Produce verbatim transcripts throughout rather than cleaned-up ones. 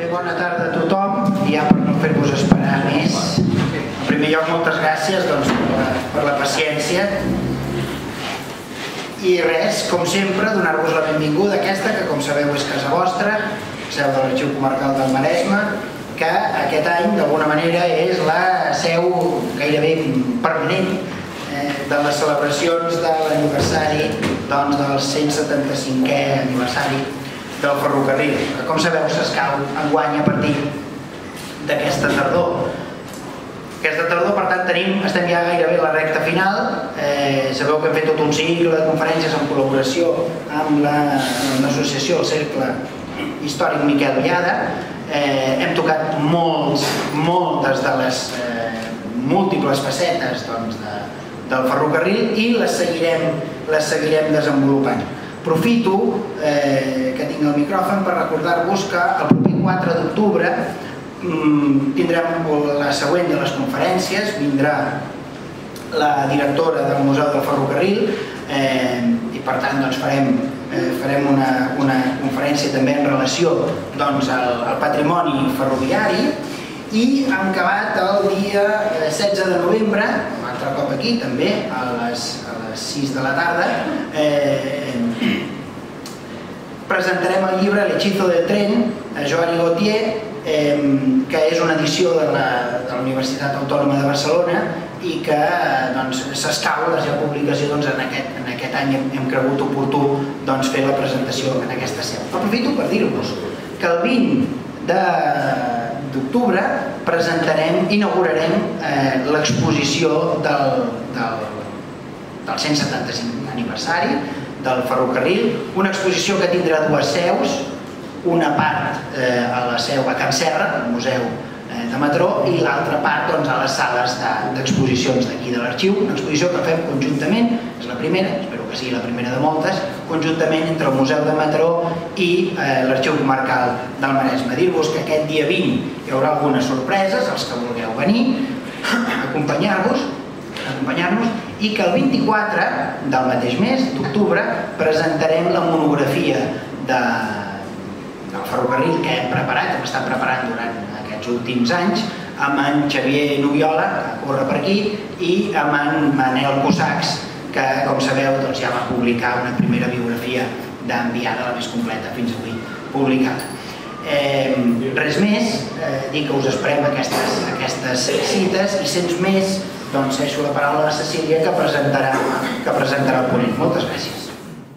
Bé, bona tarda a tothom, i ja per no fer-vos esperar més. En primer lloc, moltes gràcies doncs, per, la, per la paciència. I res, com sempre, donar-vos la benvinguda a aquesta, que com sabeu és casa vostra, seu de l'Arxiu Comarcal del Maresme, que aquest any, d'alguna manera, és la seu gairebé permanent eh, de les celebracions de l'aniversari doncs, del cent setanta-cinquè aniversari del ferrocarril, que com sabeu s'escau enguany a partir d'aquesta tardor. Aquesta tardor, per tant, tenim, estem ja gairebé a la recta final. Eh, sabeu que hem fet tot un cicle de conferències en col·laboració amb l'associació, el Cercle Històric Miquel Biada. Eh, hem tocat molts, moltes de les eh, múltiples facetes doncs, de, del ferrocarril i les seguirem, les seguirem desenvolupant. Aprofito eh, que tinc el micròfon per recordar-vos que el proper quatre d'octubre mm, tindrem la següent de les conferències. Vindrà la directora del Museu del Ferrocarril eh, i per tant doncs, farem, eh, farem una, una conferència també en relació doncs, al, al patrimoni ferroviari. I hem acabat el dia setze de novembre, un altre cop aquí també, a les, a les sis de la tarda, eh, presentarem el llibre L'Hechizo del Tren, de Joan Gautier, eh, que és una edició de la, de la Universitat Autònoma de Barcelona i que s'escau doncs, la publicació doncs, en, aquest, en aquest any hem, hem cregut oportú doncs, fer la presentació en aquesta seu. Aprofito per dir-vos que el vint d'octubre presentarem, inaugurarem eh, l'exposició del, del, del cent setanta-cinquè aniversari del ferrocarril, una exposició que tindrà dues seus, una part eh, a la seu a Can Serra, al Museu eh, de Mataró, i l'altra part doncs, a les sales d'exposicions d'aquí de l'arxiu, una exposició que fem conjuntament, és la primera, espero que sigui la primera de moltes, conjuntament entre el Museu de Mataró i eh, l'Arxiu Comarcal del Maresme. Dir-vos que aquest dia vint hi haurà algunes sorpreses, els que vulgueu venir, acompanyar-vos, acompanyar-nos, i que el vint-i-quatre del mateix mes, d'octubre, presentarem la monografia de, del ferrocarril que hem preparat, hem estat preparant durant aquests últims anys, amb en Xavier Nubiola, que corre per aquí, i amb en Manel Cusacs, que, com sabeu, doncs, ja va publicar una primera biografia d'Enviada, la més completa fins avui publicada. Eh, res més, eh, dir que us esperem aquestes, aquestes cites i sens més, doncs deixo la paraula a la Cecília que presentarà, que presentarà el ponent. Moltes gràcies.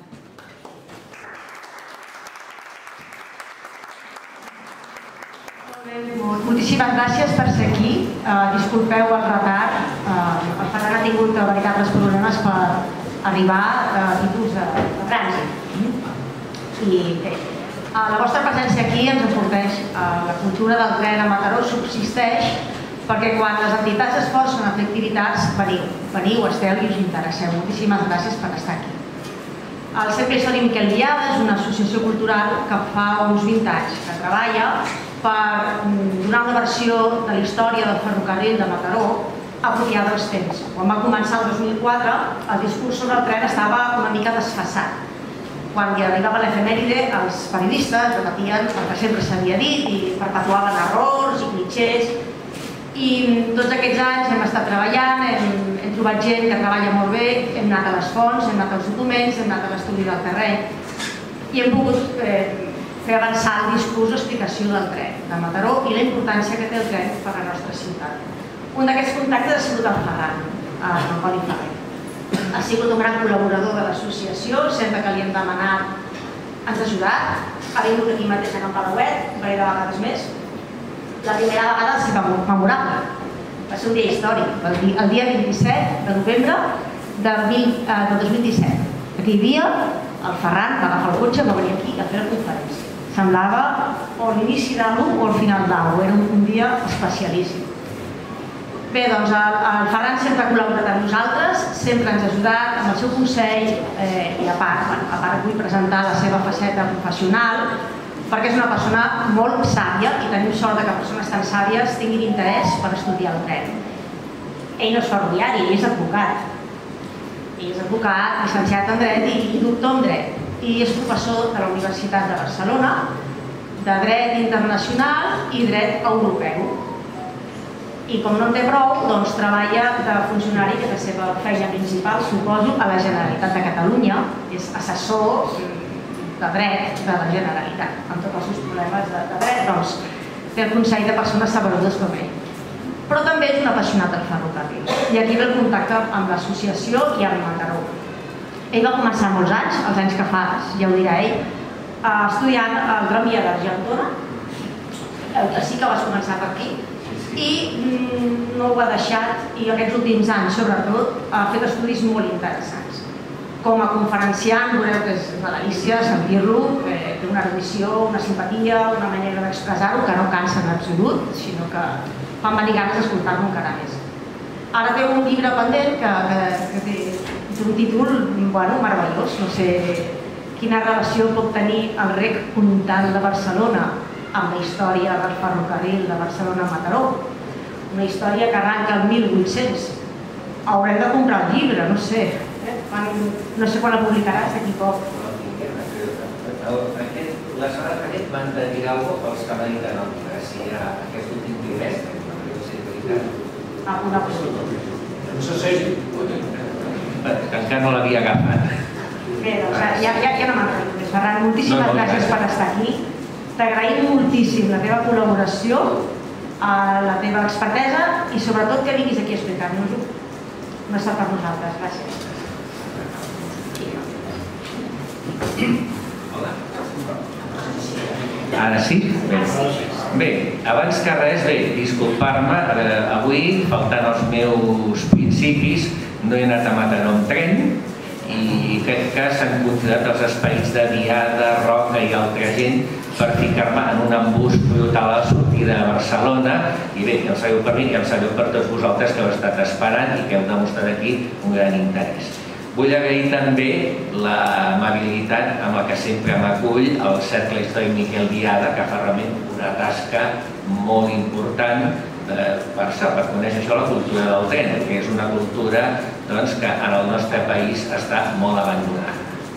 Moltíssimes gràcies per ser aquí. Uh, disculpeu el retard. Uh, el Ferran ha tingut veritables problemes per arribar a títols de, de trànsit. I bé, uh, la vostra presència aquí ens enforteix. Uh, la cultura del tren a Mataró subsisteix perquè quan les entitats es forcen a fer activitats, veniu, veniu, esteu i us interesseu. Moltíssimes gràcies per estar aquí. El Cercle Històric Miquel Biada és una associació cultural que fa uns vint anys que treballa per donar una versió de la història del ferrocarril de Mataró apropiada als temps. Quan va començar el dos mil quatre, el discurs sobre el tren estava una mica desfasat. Quan hi arribava l'efemèride, els periodistes repetien el que sempre s'havia dit i perpetuaven errors i clitxers. I tots aquests anys hem estat treballant, hem, hem trobat gent que treballa molt bé, hem anat a les fonts, hem anat als documents, hem anat a l'estudi del terreny i hem pogut eh, fer avançar el discurs d'explicació del tren de Mataró i la importància que té el tren per a la nostra ciutat. Un d'aquests contactes ha sigut el Ferran, el Poli Ferrer. Ha sigut un gran col·laborador de l'associació, sempre que li hem demanat ens ha ajudat, ha vingut aquí mateix a Can Palauet, un parell de vegades més. La primera vegada ha sigut memorable. Va ser un dia històric, el dia vint-i-set de novembre del dos mil disset. Aquell dia el Ferran va agafar el cotxe i va venir aquí a fer la conferència. Semblava o l'inici d'algú o el final d'algú, era un dia especialíssim. Bé, doncs el Ferran sempre ha col·laborat amb nosaltres, sempre ens ha ajudat amb el seu consell i a part, a part vull presentar la seva faceta professional, perquè és una persona molt sàvia i tenim sort que persones tan sàvies tinguin interès per estudiar el tren. Ell no és ferroviari, ell és advocat. Ell és advocat, llicenciat en dret i doctor en dret. I és professor de la Universitat de Barcelona, de dret internacional i dret europeu. I com no en té prou, doncs treballa de funcionari, que és la seva feina principal, suposo, a la Generalitat de Catalunya. És assessor de dret de la Generalitat, amb tots els seus problemes de dret, doncs té el Consell de Persones Saberudes com ell. Però també és un apassionat del ferrocarril. I aquí ve el contacte amb l'associació i amb Mataró. Ell va començar molts anys, els anys que fa, ja ho dirà ell, estudiant el tramvia d'Argentona, sí que vas començar per aquí, i no ho ha deixat, i aquests últims anys, sobretot, ha fet estudis molt interessants. Com a conferenciant, veureu que és una delícia sentir-lo, té una erudició, una simpatia, una manera d'expressar-ho que no cansa en absolut, sinó que fan venir ganes d'escoltar-lo encara més. Ara té un llibre pendent que té un títol meravellós, no sé quina relació pot tenir el rec comtal de Barcelona amb la història del ferrocarril de Barcelona-Mataró. Una història que arranca el mil vuit-cents. Haurem de comprar el llibre, no sé. No sé quan la publicaràs, d'aquí poc. L'aleshores aquest van dir alguna cosa pels que van dir que no, si era aquest últim trimestre, no sé si és veritat. Ah, una possible. No sé si... que encara no l'havia agafat. Bé, doncs ja no me'n recordo. Ferran, moltíssimes gràcies per estar aquí. T'agraïm moltíssim la teva col·laboració, la teva expertesa i sobretot que vinguis aquí a explicar-nos-ho. No està per nosaltres. Gràcies. Hola. Ara sí? Bé, abans que res, bé, disculpar-me, avui, faltant els meus principis, no he anat a Mataró amb tren i crec que s'han conjurat els espais de Diada, Roca i altra gent per ficar-me en un embús brutal a la sortida de Barcelona i bé, ja ho sabeu per mi, ja ho sabeu per tots vosaltres que heu estat esperant i que heu demostrat aquí un gran interès. Vull agrair també l'amabilitat amb la que sempre m'acull el Cercle Històric Miquel Diada, que fa realment una tasca molt important per això, per conèixer això, la cultura del tren, que és una cultura que en el nostre país està molt abandonada.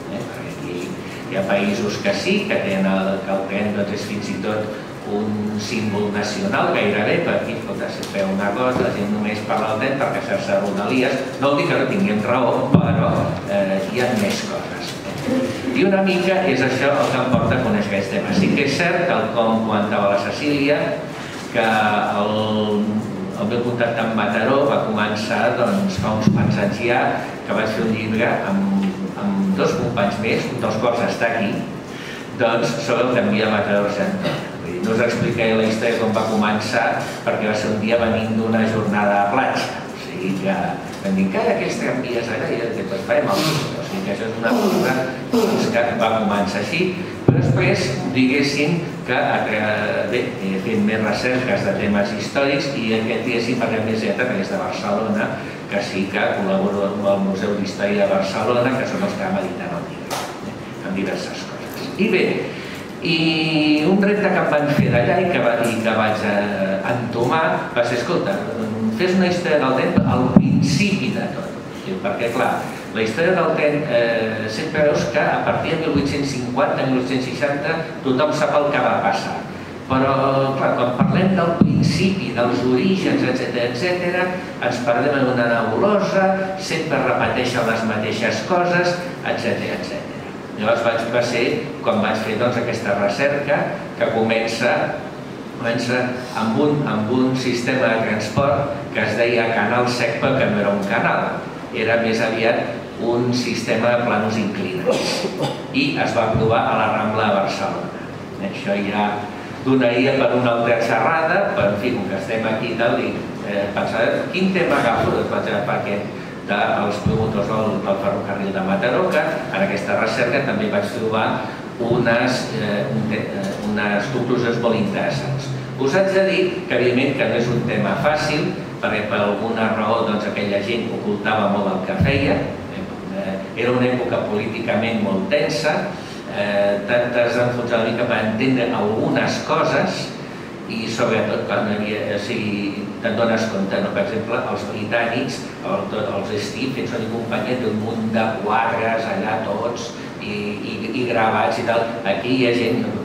Hi ha països que sí, que tenen el tren és fins i tot un símbol nacional gairebé, per aquí pot fer una cosa, la gent només parla del tren per queixar-se de rodalies, no vol dir que no tinguem raó, però hi ha més coses. I una mica és això el que em porta a conèixer aquests temes. Sí que és cert, tal com comentava la Cecília, que el meu contacte amb Mataró va començar fa uns quants anys ja, que vaig fer un llibre amb dos companys més, un dels quals està aquí, sobre el tramvia de Mataró-Argentona. No us explicaré la història com va començar, perquè va ser un dia venint d'una jornada a platja. O sigui que vam dir que aquells tramvies allà i després farem el llibre. O sigui que això és una cosa que va començar així. Però després, diguéssim que he fet més recerques de temes històrics i aquest dia sí parlem més de través de Barcelona, que sí que col·laboro amb el Museu d'Història de Barcelona, que són els que m'ha dit en el llibre, amb diverses coses. I bé, i un repte que em van fer d'allà i que vaig entomar va ser, escolta, fes una història del tren al principi de tot. Perquè, clar, la història del tren sempre veus que a partir de mil vuit-cents cinquanta, mil vuit-cents seixanta, tothom sap el que va passar. Però, clar, quan parlem del principi, dels orígens, etcètera, ens perdem en una nebulosa, sempre repeteixen les mateixes coses, etcètera. Llavors va ser quan vaig fer aquesta recerca que comença amb un sistema de transport que es deia canal sec, però que no era un canal, era més aviat un sistema de planos inclinats i es va provar a la Rambla de Barcelona. Això ja donaria per una altra xerrada, però en fi, com que estem aquí i tal, pensava, quin tema agafo? Doncs vaig agafar aquest dels promotors del ferrocarril de Mataró, que en aquesta recerca també vaig trobar unes conclusions molt interessants. Us haig de dir que, evidentment, que no és un tema fàcil, perquè per alguna raó aquella gent ocultava molt el que feia, era una època políticament molt tensa, t'has d'enfonsar una mica per entendre algunes coses i sobretot quan te'n dones compte, per exemple, els britànics, els Steve, ens van acompanyar d'un munt de quadres allà tots i gravats i tal. Aquí hi ha gent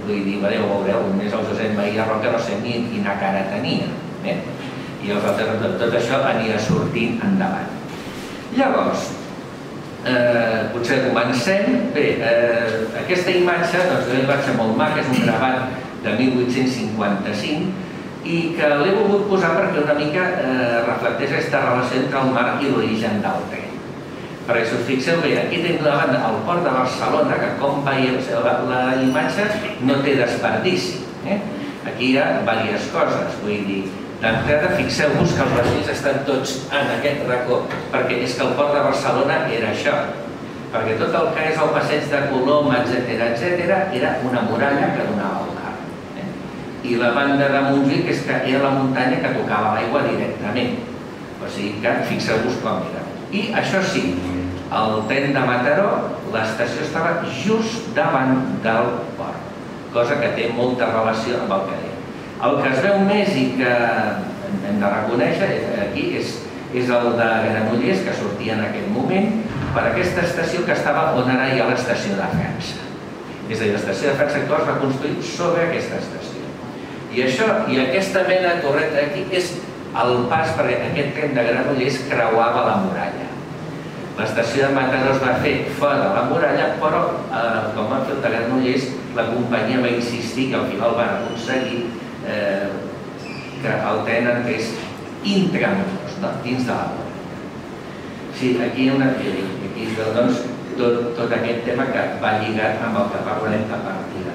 vull dir, veureu, veureu, només el Josep Maria Roca no sé ni quina cara tenia, i els altres, tot això anirà sortint endavant. Llavors, potser comencem. Bé, aquesta imatge, doncs, és una imatge molt maca, és un gravat de mil vuit-cents cinquanta-cinc i que l'he volgut posar perquè una mica reflecteix aquesta relació entre el mar i l'origen del tren. Perquè si us fixeu bé, aquí tenim davant el port de Barcelona, que com veieu, la imatge no té desperdici. Aquí hi ha diverses coses, vull dir, d'entrada fixeu-vos que els vaixells estan tots en aquest racó, perquè és que el port de Barcelona era això, perquè tot el que és el passeig de Colom, etcètera, etcètera, era una muralla que donava al mar. I la banda de Montjuïc és que era la muntanya que tocava l'aigua directament, o sigui que fixeu-vos com era. I això sí, el tren de Mataró, l'estació estava just davant del port, cosa que té molta relació amb el que deia. El que es veu més i que hem de reconèixer aquí és el de Granollers, que sortia en aquell moment, per aquesta estació que estava on ara hi ha l'estació de França. És a dir, l'estació de França actual es va construir sobre aquesta estació. I això, i aquesta mena de torreta aquí és el pas, perquè aquest tren de Granollers creuava la muralla. L'estació de Mataró es va fer fora de la muralla, però com va fer el de Granollers, la companyia va insistir que al final van aconseguir que el tren entrés intramurs, dins de la muralla. Sí, aquí hi ha una teoria, aquí doncs tot aquest tema que va lligat amb el que parlarem de partida.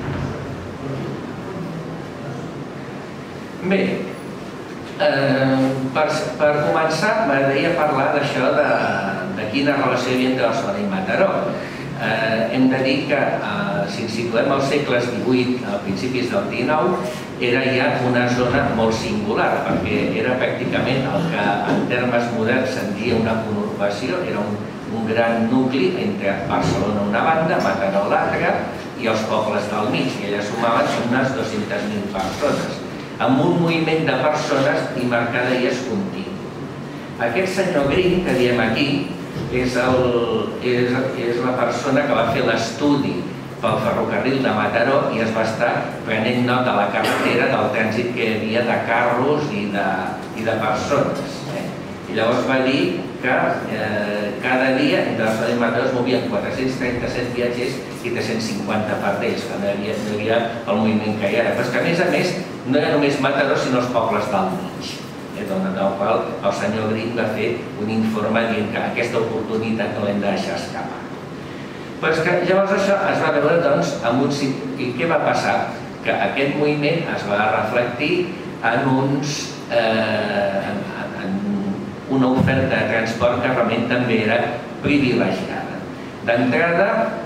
Bé, per començar m'agradaria parlar d'això, de quina relació hi havia entre Barcelona i Mataró. Hem de dir que si ens situem als segles divuit, a principis del dinou, era ja una zona molt singular, perquè era pràcticament el que en termes moderns se'n diria una conurbació, era un gran nucli entre Barcelona una banda, Mataró l'altra, i els pobles del mig, i allà sumaven unes dues-centes mil persones, amb un moviment de persones i mercaderies continu. Aquest senyor Green, que diem aquí, és la persona que va fer l'estudi pel ferrocarril de Mataró i es va estar prenent nota de la carretera del trànsit que hi havia de carros i de persones. I llavors va dir que cada dia entre Barcelona i Mataró es movien quatre-cents trenta-set viatgers i tres-cents cinquanta pardells, que no hi havia el moviment que hi era. Però és que a més a més no era només Mataró sinó els pobles del mig, del qual el senyor Green va fer un informe dient que aquesta oportunitat no l'hem de deixar escapar. Però és que llavors això es va veure doncs amb un... I què va passar? Que aquest moviment es va reflectir en uns... en una oferta de transport que realment també era privilegiada. D'entrada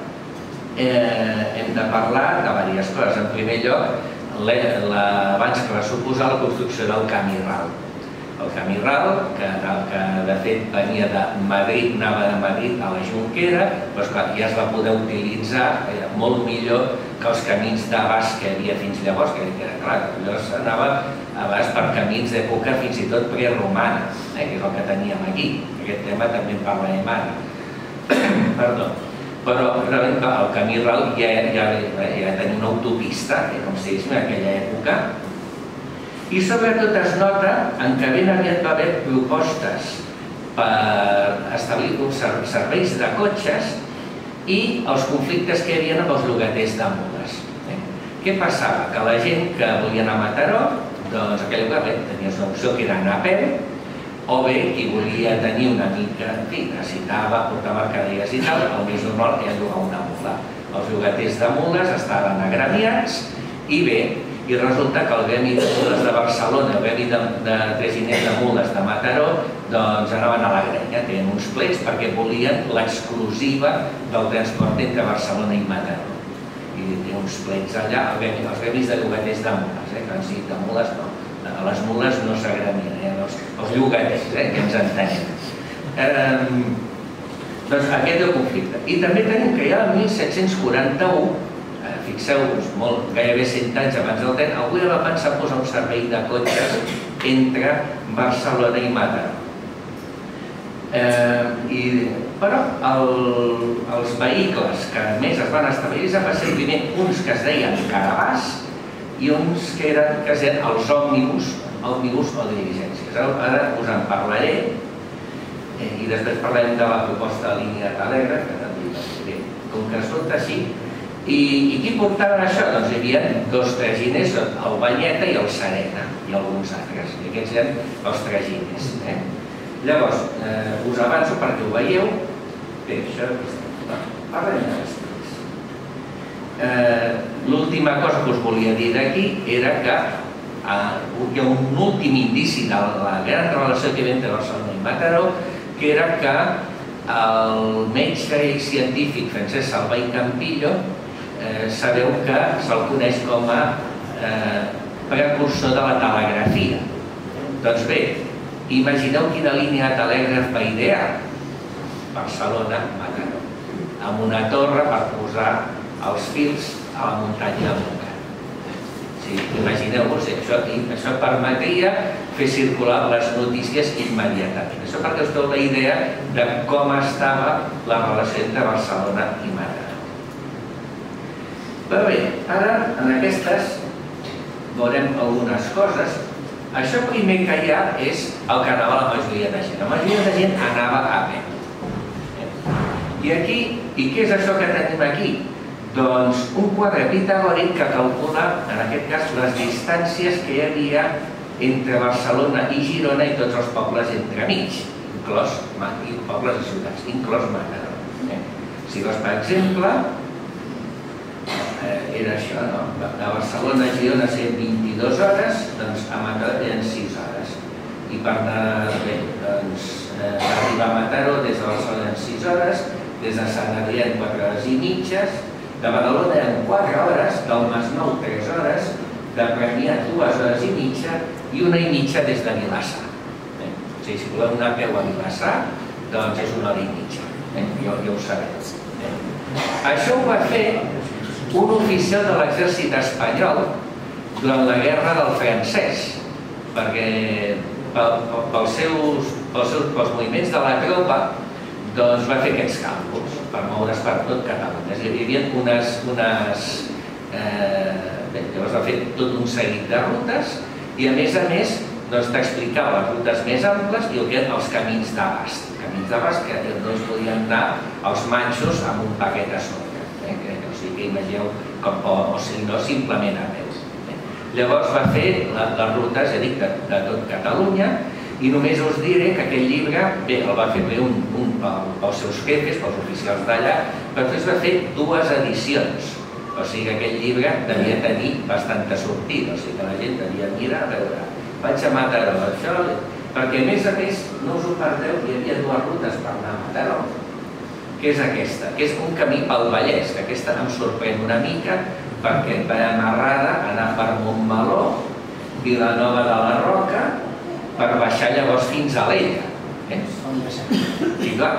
hem de parlar de diverses coses. En primer lloc, abans que va suposar la construcció del camí ral. El camí ral, que de fet venia de Madrid, anava de Madrid a la Jonquera, doncs ja es va poder utilitzar molt millor que els camins d'abast que hi havia fins llavors, que clar, llavors anava a abast per camins d'època fins i tot preromana, que és el que teníem aquí. Aquest tema també en parlarem ara. Perdó. Però realment el camí ral ja tenia una autopista, que com si diguéssim en aquella època. I sobretot es nota en que ben aviat va haver propostes per establir uns serveis de cotxes i els conflictes que hi havia amb els llogaters de mules. Què passava? Que la gent que volia anar a Mataró, doncs aquella època tenies una opció que era anar a peu, o bé qui volia tenir una mica, en fi, necessitava portar mercaderies i tal, el més normal era llogar una mula. Els llogaters de mules estaven agremiats i bé, i resulta que el gremi de mules de Barcelona, el gremi de traginers de mules de Mataró, doncs anaven a la grenya, tenien uns plets perquè volien l'exclusiva del transport entre Barcelona i Mataró. I tenien uns plets allà, els gremis de llogaters de mules, que han sigut de mules no, a les mules no s'agremien, els llogaters, que ens entenem. Doncs aquest és el conflicte. I també tenim que ja el mil set-cents quaranta-u, fixeu-vos, gairebé cent anys abans del tren, algú ja va pensar posar un servei de cotxes entre Barcelona i Mataró. Però els vehicles que més es van estabilitzar van ser primer uns que es deien caravàs i uns que eren els òmnibus, òmnibus o diligències. Ara us en parlaré i després parlarem de la proposta de línia de telègraf, que també com que surt així. I qui portaven això? Doncs hi havia dos traginers, el Banyeta i el Serena, i alguns altres. I aquests eren els traginers. Llavors, us avanço perquè ho veieu. Bé, això... Parlem de després. L'última cosa que us volia dir d'aquí era que hi ha un últim indici de la gran relació que hi havia entre Barcelona i Mataró, que era que el metge i científic Francesc Salvà i Campillo sabeu que se'l coneix com a precursor de la telegrafia. Doncs bé, imagineu quina línia de telègraf va idear Barcelona-Mataró, amb una torre per posar els fils a la muntanya de Montcada. Imagineu-vos, això permetria fer circular les notícies immediatament. Això perquè us feu la idea de com estava la relació entre Barcelona i Mataró. Però bé, ara en aquestes veurem algunes coses. Això primer que hi ha és el que anava la majoria de gent. La majoria de gent anava a peu. I aquí, i què és això que tenim aquí? Doncs un quadre pitagòric que calcula, en aquest cas, les distàncies que hi havia entre Barcelona i Girona i tots els pobles entremig, inclòs pobles i ciutats, inclòs Mataró. Si doncs, per exemple, era això, no? De Barcelona a Girona serien vint-i-dues hores, doncs a Mataró eren sis hores. I per arribar a Mataró des de Barcelona eren sis hores, des de Sant Adrià en quatre hores i mitges, de Badalona eren quatre hores, del Masnou tres hores, de Premià dues hores i mitja i una i mitja des de Vilassar. Si voleu anar a peu a Vilassar, doncs és una hora i mitja, ja ho sabeu. Això ho va fer un oficial de l'exèrcit espanyol durant la guerra del francès, perquè pels moviments de la tropa doncs va fer aquests càlculs per moure's per tot Catalunya. Hi havia unes... Llavors va fer tot un seguit de rutes i a més a més t'explicava les rutes més amples i el que eren els camins d'abast. Camins d'abast que no es podien anar els manxos amb un paquet a sobre. O sigui que imagineu, o si no, simplement a peu. Llavors va fer les rutes, ja dic, de tot Catalunya. I només us diré que aquest llibre, bé, el va fer bé pels seus jefes, pels oficials d'allà, però després va fer dues edicions. O sigui que aquest llibre devia tenir bastanta sortida, o sigui que la gent devia mirar a veure, vaig a Mataró, això... Perquè a més a més, no us ho perdeu, hi havia dues rutes per anar a Mataró, que és aquesta, que és un camí pel Vallès, que aquesta em sorprèn una mica, perquè va amarrada a anar per Montmeló, Vilanova de la Roca, per baixar llavors fins a l'Ella. I clar,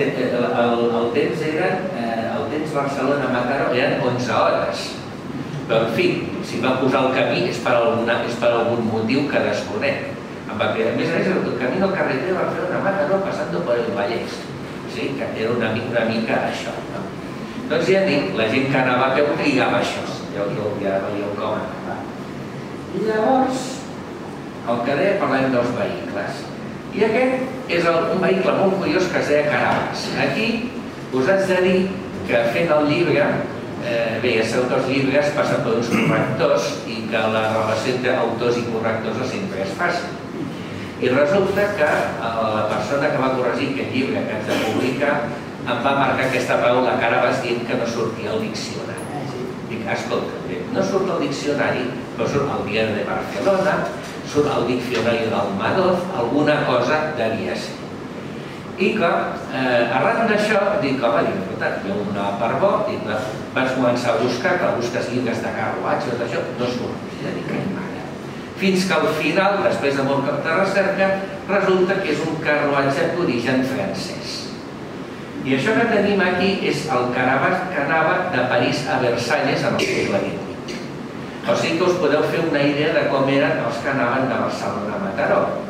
el temps eren, el temps Barcelona-Mataró eren onze hores. Però, en fi, si va posar el camí és per algun motiu que desconec. Perquè, a més a més, el camí del carreter va fer una Mataró passant per el Vallès. O sigui, que era una mica això. Doncs ja dic, la gent que anava a peu trigava això. Ja veieu com anava. I llavors, el que deia, parlem dels vehicles. I aquest és un vehicle molt curiós que es deia caravàs. Aquí us haig de dir que fent el llibre, bé, ja sabeu que els llibres passen per uns correctors i que la relació entre autors i correctors no sempre és fàcil. I resulta que la persona que va corregir aquest llibre que haig de publicar em va marcar aquesta paraula caravàs dient que no sortia al diccionari. Dic, escolta, no surt al diccionari, però surt al Diari de Barcelona, surt al diccionari del Madoz, alguna cosa devia ser. I que, arran d'això, dic, home, jo anava per bo, vaig començar a buscar, que busques llibres de carruatge, tot això, no surt, ja dic, ai mare. Fins que al final, després de molt cap de recerca, resulta que és un carruatge d'origen francès. I això que tenim aquí és el caravàs que anava de París a Versalles en el segle divuit. O sigui que us podeu fer una idea de com eren els que anaven de Barcelona a Mataró.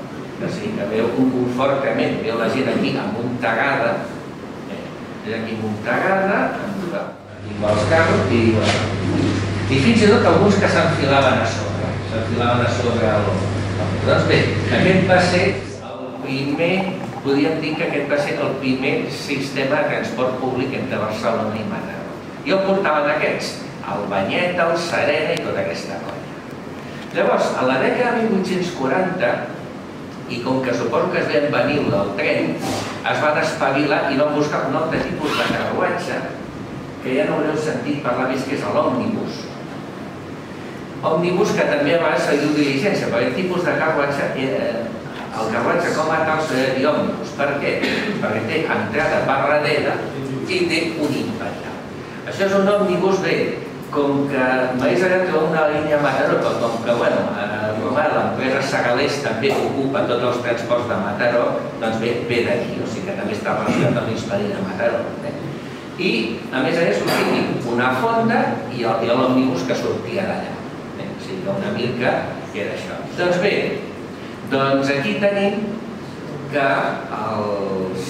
O sigui que veu un confortament, veu la gent aquí amuntegada, és aquí amuntegada, amb els carros i i fins i tot alguns que s'enfilaven a sobre, s'enfilaven a sobre el... Doncs bé, aquest va ser el primer, podríem dir que aquest va ser el primer sistema de transport públic entre Barcelona i Mataró. I on portaven aquests? El Banyet, el Serena i tota aquesta colla. Llavors, a la dècada de mil vuit-cents quaranta, i com que suposo que es veien venir del tren, es van espavilar i van buscar un altre tipus de carruatge que ja no haureu sentit parlar més, que és l'òmnibus. Òmnibus que també va seguir diligència, perquè el tipus de carruatge, el carruatge com a tal s'ha de dir òmnibus. Per què? Perquè té entrada per darrere i té un imperial. Això és un òmnibus, bé, com que més allà té una línia a Mataró, però com que, bueno, l'empresa Segalés també ocupa tots els transports de Mataró, doncs ve d'aquí, o sigui que també està relacionat amb l'Hispània de Mataró. I, a més a més, sortia una fonda i l'òmnibus que sortia d'allà. O sigui, una mica era això. Doncs bé, doncs aquí tenim que els...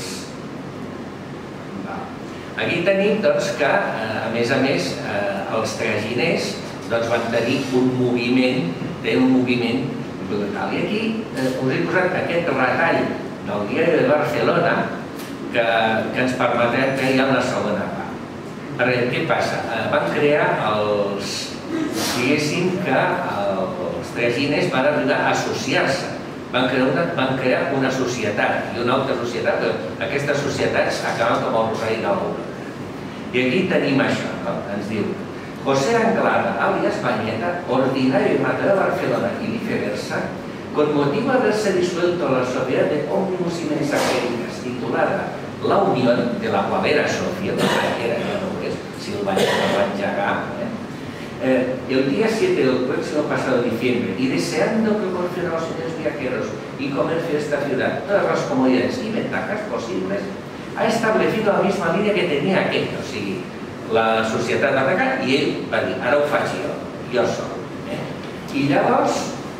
Aquí tenim que, a més a més, els traginers van tenir un moviment, un moviment brutal. I aquí us he posat aquest retall del Diari de Barcelona que ens permetrà crear la segona part. Perquè què passa? Van crear els... diguéssim que els traginers van arribar a associar-se. Van crear una societat i una altra societat, però aquestes societats acaben com el Rosari de l'Aurora. I aquí tenim això, ens diu José Anglada, alias Bañeta, ordinario en Mataró, Barcelona y viceversa, con motivo de haberse disuelto la sociedad de ómnibus y mensajerías titulada La Unión, de la cual era socio, que era ya no es, si el Bañeta va a enjagar, el día siete del próximo pasado diciembre, y deseando proporcionar a los señores viajeros y comercio de esta ciudad todas las comodidades y ventajas posibles, ha establecido la misma línea que tenía aquell, o sigui, la societat d'Arracat, i ell va dir, ara ho faig jo, jo sol. I llavors,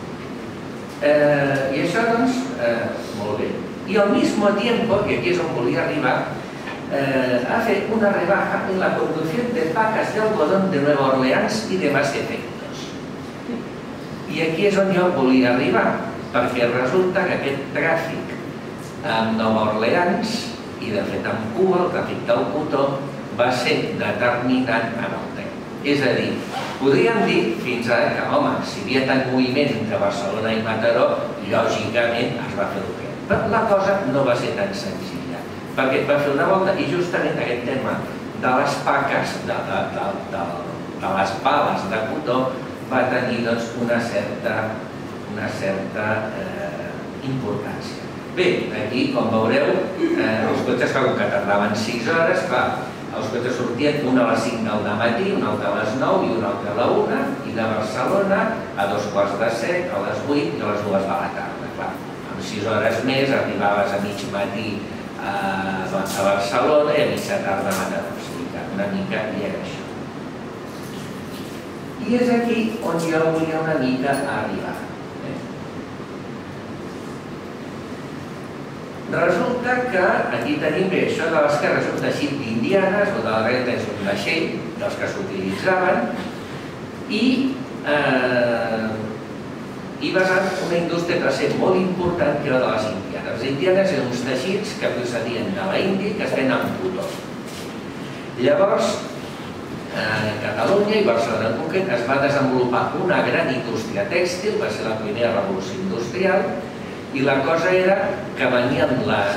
i això doncs, molt bé. I al mismo tiempo, i aquí és on volia arribar, hace una rebaja en la conducción de vacas de algodón de Nueva Orleans y demás efectos. I aquí és on jo volia arribar, perquè resulta que aquest tràfic amb Nova Orleans i de fet amb Cuba, el tràfic del cotó, va ser determinant en el tren. És a dir, podríem dir fins ara que, home, si hi havia tant moviment entre Barcelona i Mataró, lògicament es va fer el tren. Però la cosa no va ser tan senzilla, perquè va fer una volta i justament aquest tema de les paques, de les pales de cotó, va tenir una certa importància. Bé, aquí, com veureu, els cotxes que tardaven sis hores, clar, els cotxes sortien un a les cinc del matí, un altre a les nou i un altre a la una, i de Barcelona a dos quarts de set, a les vuit i a les dues de la tarda. Clar, amb sis hores més arribaves a mig matí a Barcelona i a mitja tarda a Mataró, o sigui que una mica hi era això. I és aquí on jo volia una mica arribar. Resulta que aquí tenim bé això de l'esquerra, és un teixit d'Indianes, o de la dreta és un vaixell dels que s'utilitzaven, i basant una indústria que va ser molt important, que era de les Indianes. Les Indianes eren uns teixits que procedien de l'Índia, que es feien amb cotó. Llavors, a Catalunya i Barcelona en concret es va desenvolupar una gran indústria tèxtil, va ser la primera revolució industrial, i la cosa era que venien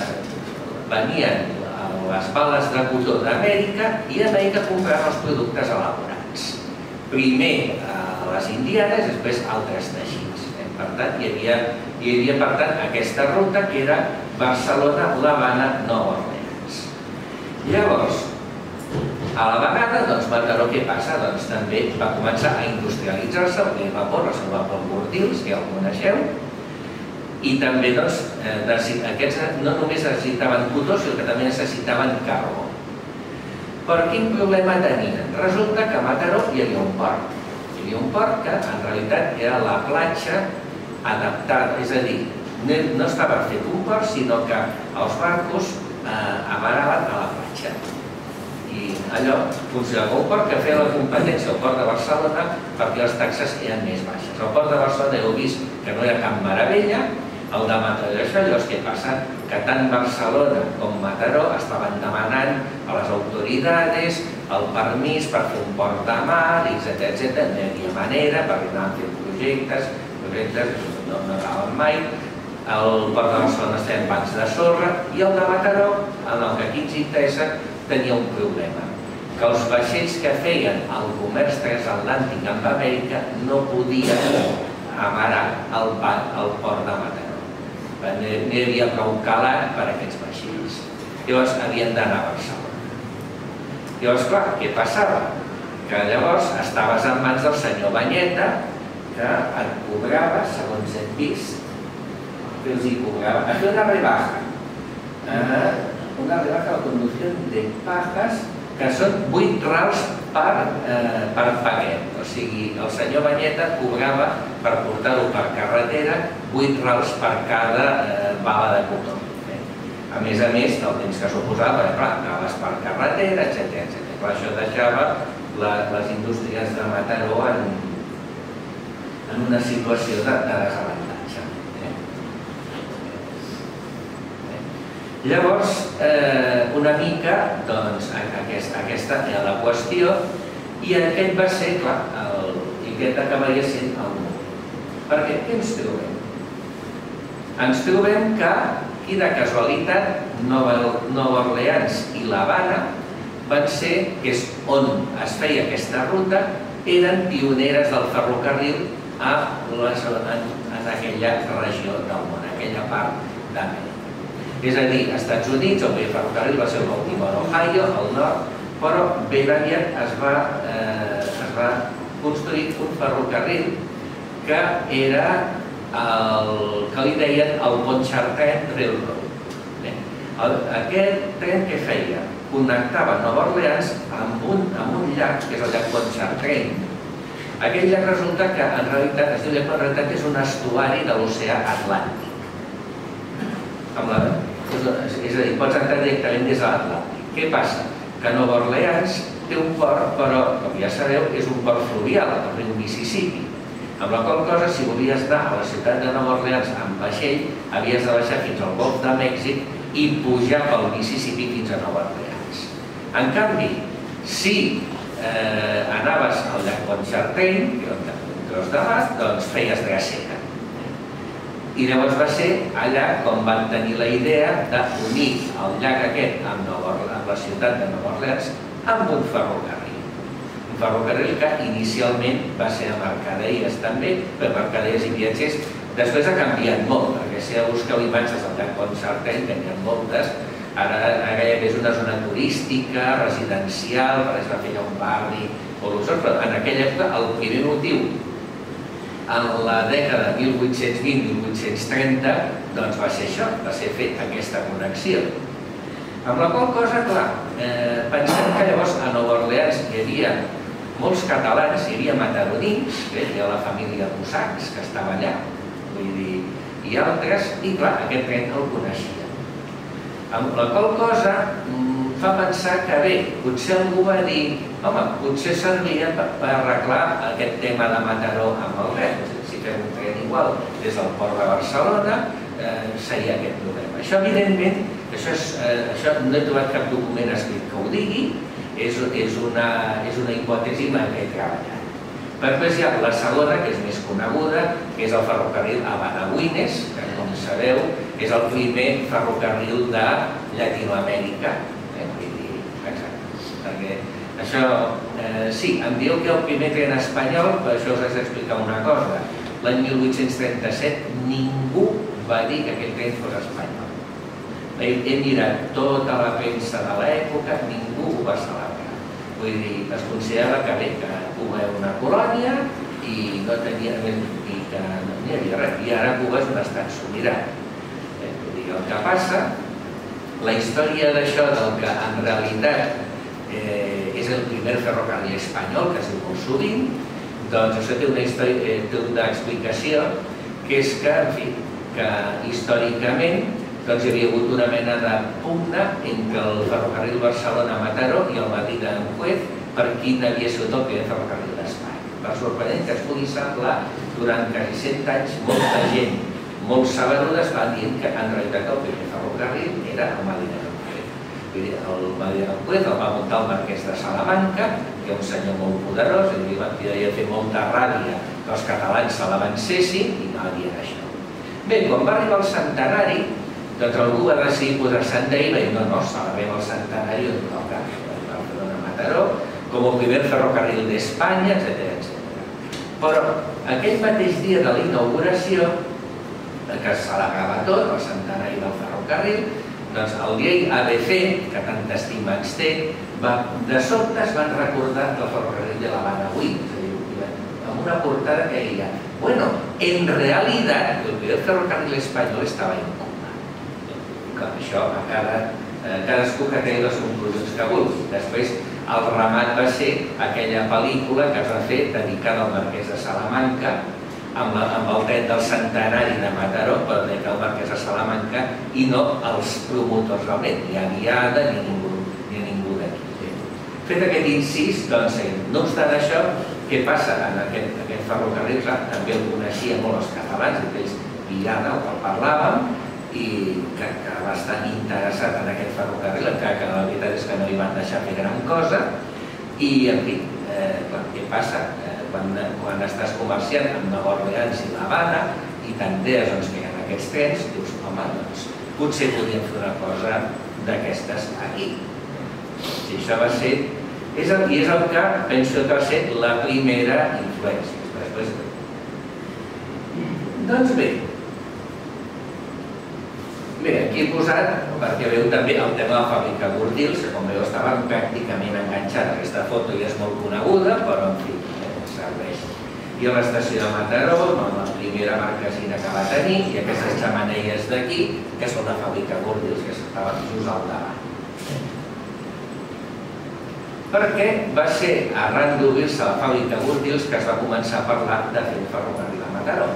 les pales de cotó d'Amèrica i a Amèrica compraven els productes elaborats. Primer les Indianes, després altres teixits. Per tant, hi havia aquesta ruta que era Barcelona, l'Havana, Nova Orleans. Llavors, a la vegada, Mataró què passa? Doncs també va començar a industrialitzar-se, el vapor, el vapor Bordils, que ja el coneixeu, i també aquests no només necessitaven cotó, sinó que també necessitaven carbó. Però quin problema tenien? Resulta que a Mataró hi havia un port. Hi havia un port que en realitat era la platja adaptada, és a dir, no estava fet un port, sinó que els barcos amaraven a la platja. I allò funcionava com un port que feia la competència al port de Barcelona perquè les taxes eren més baixes. Al port de Barcelona heu vist que no era cap meravella, el de Mataró. Això allò és que passa, que tant Barcelona com Mataró estaven demanant a les autoritats el permís per fer un port de mar, etcètera. No hi havia manera, perquè anaven fent projectes, projectes no acabaven mai. El port de Barcelona estava en bancs de sorra i el de Mataró, en el que aquí ens interessa, tenia un problema, que els vaixells que feien el comerç transatlàntic amb Amèrica no podien amarar el port de Mataró. No hi havia prou calat per a aquests vaixells. Llavors havien d'anar a Barcelona. Llavors, clar, què passava? Que llavors estaves en mans del senyor Banyeta, que et cobrava, segons hem vist, que els hi cobrava, a fer una rebaja. Una rebaja de conducció de pajas, que són vuit rals per paquet. O sigui, el senyor Banyeta cobrava per portar-ho per carretera vuit rals per cada bala de cotó. A més a més, el temps que suposava, perquè clar, anaves per carretera, etcètera. Això deixava les indústries de Mataró en una situació de desavantatge. Llavors, una mica, doncs, aquesta era la qüestió i aquest va ser, clar, i aquest acabaria sent el món. Perquè què ens trobem? Ens trobem que, quina casualitat, Nova Orleans i l'Havana van ser, que és on es feia aquesta ruta, eren pioneres del ferrocarril en aquella regió del món, aquella part d'Amèrica. És a dir, als Estats Units el primer ferrocarril va ser el Baltimore, Ohio, al nord, però ben aviat es va construir un ferrocarril que era el que li deien el Pontchartrain Railroad. Aquest tren què feia? Connectava Nova Orleans amb un llac, que és el llac Pontchartrain. Aquest llac resulta que en realitat es diu llac, però en realitat és un estuari de l'oceà Atlàntic. És a dir, pots entrar directament des de l'Atlàntic. Què passa? Que Nova Orleans té un port, però, com ja sabeu, és un port fluvial, el riu Mississippi. Amb la qual cosa, si volies anar a la ciutat de Nova Orleans amb vaixell, havies de baixar fins al Golf de Mèxic i pujar pel Mississippi fins a Nova Orleans. En canvi, si anaves al llac Pontchartrain, que era un tros de mar, doncs feies drecera. I llavors va ser allà com van tenir la idea d'unir el llac aquest amb la ciutat de Nova Orleans amb un ferrocarril. Un ferrocarril que inicialment va ser a mercaderies també, per mercaderies i viatgers. Després ha canviat molt, perquè si busqueu imatges del llac Pontchartrain, que n'hi ha moltes, ara gairebé és una zona turística, residencial, es va fer allà un barri o luxós, però en aquella època el primer motiu en la dècada mil vuit-cents vint a mil vuit-cents trenta doncs va ser això, va ser fer aquesta connexió. Amb la qual cosa, clar, pensem que llavors a Nova Orleans hi havia molts catalans, hi havia mataronins, hi havia la família Bussacs que estava allà, vull dir, i altres, i clar, aquest tren el coneixia. Amb la qual cosa fa pensar que bé, potser algú va dir home, potser servia per arreglar aquest tema de Mataró amb el tren. Si fem un tren igual des del port de Barcelona, seria aquest problema. Això, evidentment, això no he trobat cap document escrit que ho digui, és una hipòtesi amb la que he treballat. Després hi ha la segona, que és més coneguda, que és el ferrocarril Havana-Güines, que, com sabeu, és el primer ferrocarril de Llatinoamèrica. Perquè això, sí, em diu que el primer tren espanyol, per això us haig d'explicar una cosa. L'any mil vuit-cents trenta-set ningú va dir que aquest tren fos espanyol. He mirat tota la premsa de l'època, ningú ho va celebrar. Vull dir, es considerava que bé, que Cuba era una colònia i no tenia res, i que no hi havia res. I ara Cuba és un estat sobirà. Vull dir, el que passa, la història d'això del que en realitat és el primer ferrocarril espanyol, que es diu molt sovint, doncs això té una explicació, que és que, en fi, que històricament hi havia hagut una mena de pugna entre el ferrocarril Barcelona-Mataró i el Madrid-Aranjuez per quin havia sigut el primer ferrocarril d'Espanya. Per sorprenent que es pugui semblar, durant quasi cent anys, molta gent, molts saberudes, van dir que en realitat el primer ferrocarril era el Madrid-Aranjuez. El Madrid-Aranjuez el va muntar el marquès de Salamanca, que era un senyor molt poderós, i va fer molta ràbia que els catalans se l'avancessin i no havia d'això. Bé, quan va arribar el centenari, doncs algú va decidir posar-se en deriva i no, no, celebrem el centenari del Barcelona-Mataró com el primer ferrocarril d'Espanya, etcètera. Però aquell mateix dia de la inauguració, que es celebrava tot, el centenari del ferrocarril, doncs el diari A B C, que tanta estima ens té, de sobte es van recordar del ferrocarril de l'Havana avui, amb una portada que deia, bueno, en realidad el primer ferrocarril espanyol estava en Cuba. Això a cada, cadascú que tenia les conclusions que vulgui. Després el remat va ser aquella pel·lícula que es va fer dedicada al marquès de Salamanca amb, la, amb el tret del centenari de Mataró, però dedicada al marquès de Salamanca i no als promotors realment, ni a Diada ni ningú, ni ningú d'aquí. Fet aquest incís, doncs, no obstant això, què passa en aquest, aquest ferrocarril? També el coneixia molt els catalans, aquells Diada, el qual parlàvem, i que, que va estar interessat en aquest ferrocarril, encara que la veritat és que no li van deixar fer gran cosa. I, en fi, eh, què passa? Eh, quan, quan estàs comerciant amb Nova Orleans i l'Havana i t'enteres doncs, que hi ha aquests trens, dius, home, doncs, potser podríem fer una cosa d'aquestes aquí. Si això va ser... És el, I és el que penso que va ser la primera influència. Després... Doncs bé, Bé, aquí he posat, perquè veu també el tema de la fàbrica Bordils, que com veieu estaven pràcticament enganxats. Aquesta foto ja és molt coneguda, però en fi, serveix. I a l'estació de Mataró, la primera marquesina que va tenir, i aquestes xemeneies d'aquí, que són la fàbrica Bordils, que estaven just al davant. Perquè va ser arran d'obrir-se la fàbrica Bordils que es va començar a parlar de fer un ferrocarril a Mataró.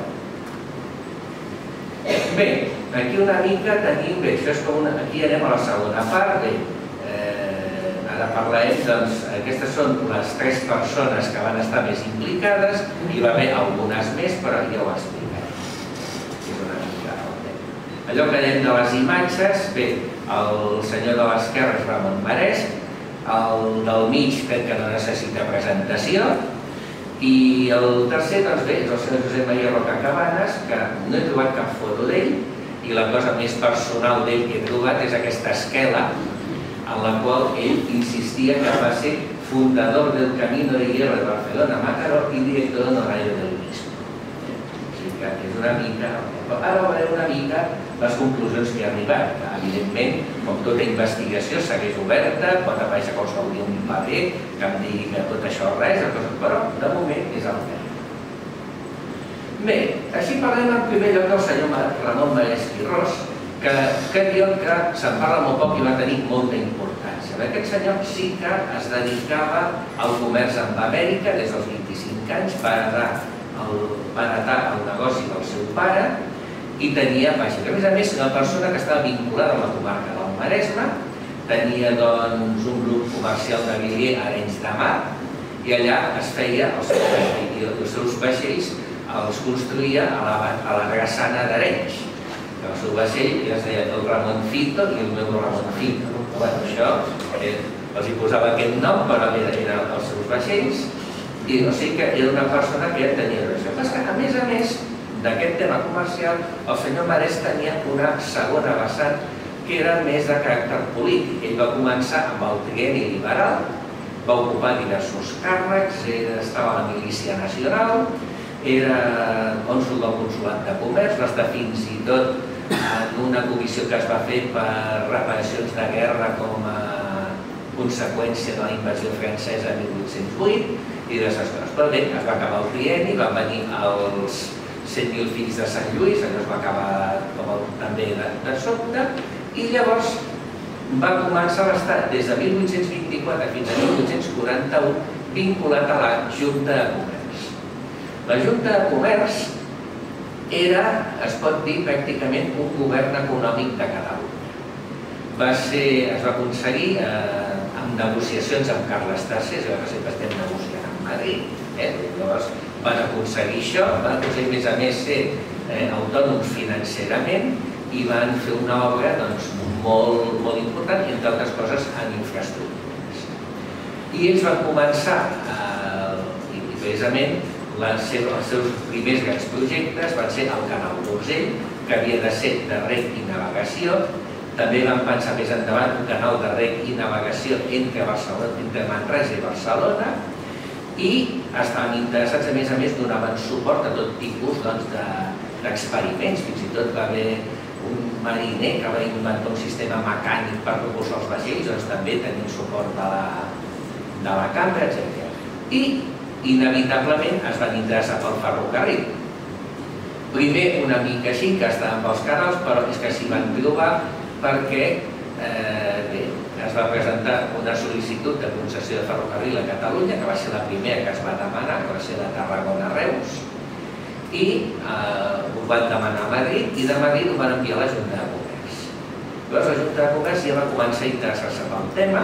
Bé, aquí una mica tenim, bé, això és com una... Aquí anem a la segona part, bé, eh, ara parlarem, doncs, aquestes són les tres persones que van estar més implicades, hi va haver algunes més, però ja ho explicaré. És una mica el tema. Allò que dèiem de les imatges, bé, el senyor de l'esquerra és Ramon Marès, el del mig crec que no necessita presentació, i el tercer, doncs bé, és el senyor Josep Maria Rocacabanes, que no he trobat cap foto d'ell, i la cosa més personal d'ell que he trobat és aquesta esquela en la qual ell insistia que va ser fundador del Camino de Hierro de Barcelona-Mataró i director honorario del mismo. O sigui que és una mica... Ara veurem una mica les conclusions que he arribat. Evidentment, com tota investigació, segueix oberta, pot aparèixer qualsevol dia un paper que em digui que tot això res, però de moment és el que. Bé, així parlem en primer lloc del senyor Ramon Marès Quirós, que diu que se'n parla molt poc i va tenir molta importància. Aquest senyor sí que es dedicava al comerç amb Amèrica des dels vint-i-cinc anys, va heretar el negoci del seu pare i tenia, vaja, que a més a més una persona que estava vinculada a la comarca del Maresme, tenia doncs un grup comercial de Villiers a Arenys de Mar i allà es feia els seus vaixells, els construïa a la drassana d'Arenys. El seu vaixell ja es deia el Ramoncito i el meu Ramoncito. Bueno, això els hi posava aquest nom, però eren els seus vaixells i o sigui que era una persona que ja tenia això. Però és que a més a més d'aquest tema comercial, el senyor Marès tenia una segona vessant que era més de caràcter polític. Ell va començar amb el trienni liberal, va ocupar diversos càrrecs, estava a la milícia nacional, era cònsol del Consolat de Comerç, va estar fins i tot en una comissió que es va fer per reparacions de guerra com a conseqüència de la invasió francesa de mil vuit-cents vuit i d'aquestes coses. Però bé, es va acabar el trienni, van venir els cent mil fills de Sant Lluís, allò es va acabar també de sobte, i llavors va començar a estar des de mil vuit-cents vint-i-quatre fins a mil vuit-cents quaranta-u vinculat a la Junta de Comerç. La Junta de Comerç era, es pot dir, pràcticament un govern econòmic de Catalunya. Va ser, es va aconseguir amb negociacions amb Carles tercer, jo que sempre estem negociant amb Madrid, llavors van aconseguir això, van aconseguir a més a més ser autònoms financerament i van fer una obra molt important i, entre altres coses, en infraestructures. I ells van començar, i precisament els seus primers grans projectes van ser el Canal d'Urgell, que havia de ser de reg i navegació. També van pensar més endavant un canal de reg i navegació entre Manresa i Barcelona, i estaven interessats, a més a més, donaven suport a tot tipus d'experiments. Fins i tot va haver un mariner que va inventar un sistema mecànic per propulsar els vaixells, doncs també tenien suport de la cambra, etcètera. I, inevitablement, es van interessar pel ferrocarril. Primer, una mica així, que estaven pels canals, però és que s'hi van trobar perquè es va presentar una sol·licitud de concessió de ferrocarril a Catalunya, que va ser la primera que es va demanar, que va ser de Tarragona a Reus, i ho van demanar a Madrid, i de Madrid ho van enviar a la Junta de Comerç. Llavors la Junta de Comerç ja va començar a interessar-se pel tema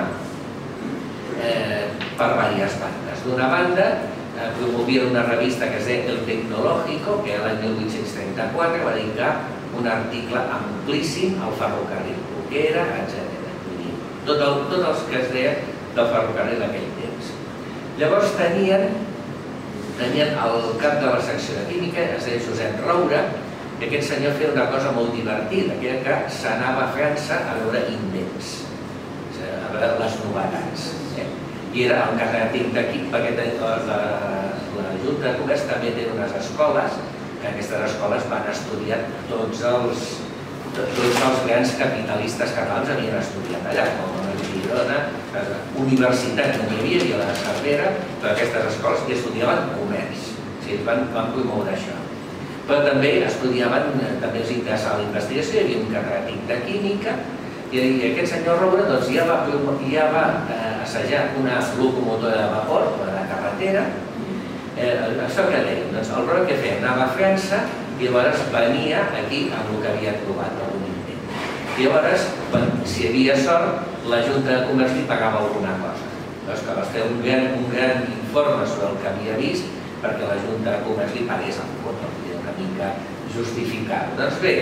per diverses bandes. D'una banda, promovia una revista que es deia El Tecnológico, que l'any mil vuit-cents trenta-quatre va dedicar un article amplíssim al ferrocarril, el que era, etcètera. Tot el que es deia del ferrocarril en aquell temps. Llavors tenien el cap de la secció de química, es deia Josep Roura, i aquest senyor feia una cosa molt divertida, que era que s'anava a França a veure invents, a veure les novetats. I era el catedràtic d'aquí, perquè la Junta de Comerç també té unes escoles, que aquestes escoles van estudiar tots els grans capitalistes catalans havien estudiat allà, com a Girona, universitat no hi havia, hi havia la Cervera, però aquestes escoles hi estudiaven comerç, van promoure això. Però també estudiaven, també els interessava la investigació, hi havia un catedràtic de química, i aquest senyor Roura ja va assajar una locomotora de vapor, de carretera. Això què deia? El Roura què feia? Anava a França i llavors venia aquí amb el que havia trobat, algun invent. I llavors, si hi havia sort, la Junta de Comerç li pagava alguna cosa. Llavors que va fer un gran informe sobre el que havia vist perquè la Junta de Comerç li pagués el compte, una mica justificat. Doncs bé,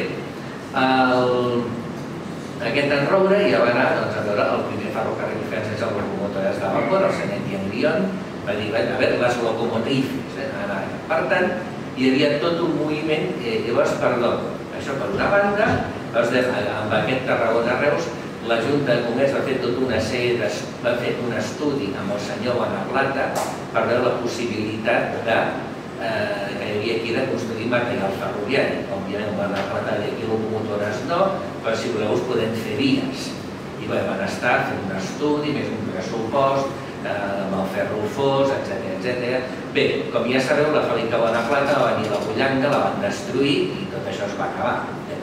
aquest en Roura ja va anar a veure el primer ferrocarril francès amb locomotores de vapor, el Saint-Étienne-Lyon, va dir, a veure, les locomotrices. Per tant, hi havia tot un moviment, llavors, perdó, això per una banda, amb aquest Tarragona-Reus, la Junta de Comerç va fer tota una sèrie, va fer un estudi amb el senyor Bonaplata per veure la possibilitat que hi havia aquí de construir material ferroviari. Òbviament, el Bonaplata deia que locomotores no, però si voleu us podem fer vies. I van estar fent un estudi, més un pressupost, amb el ferro fos, etcètera. Bé, com ja sabeu, la fàbrica Bonaplata va venir a la Bullanga, la van destruir i tot això es va acabar.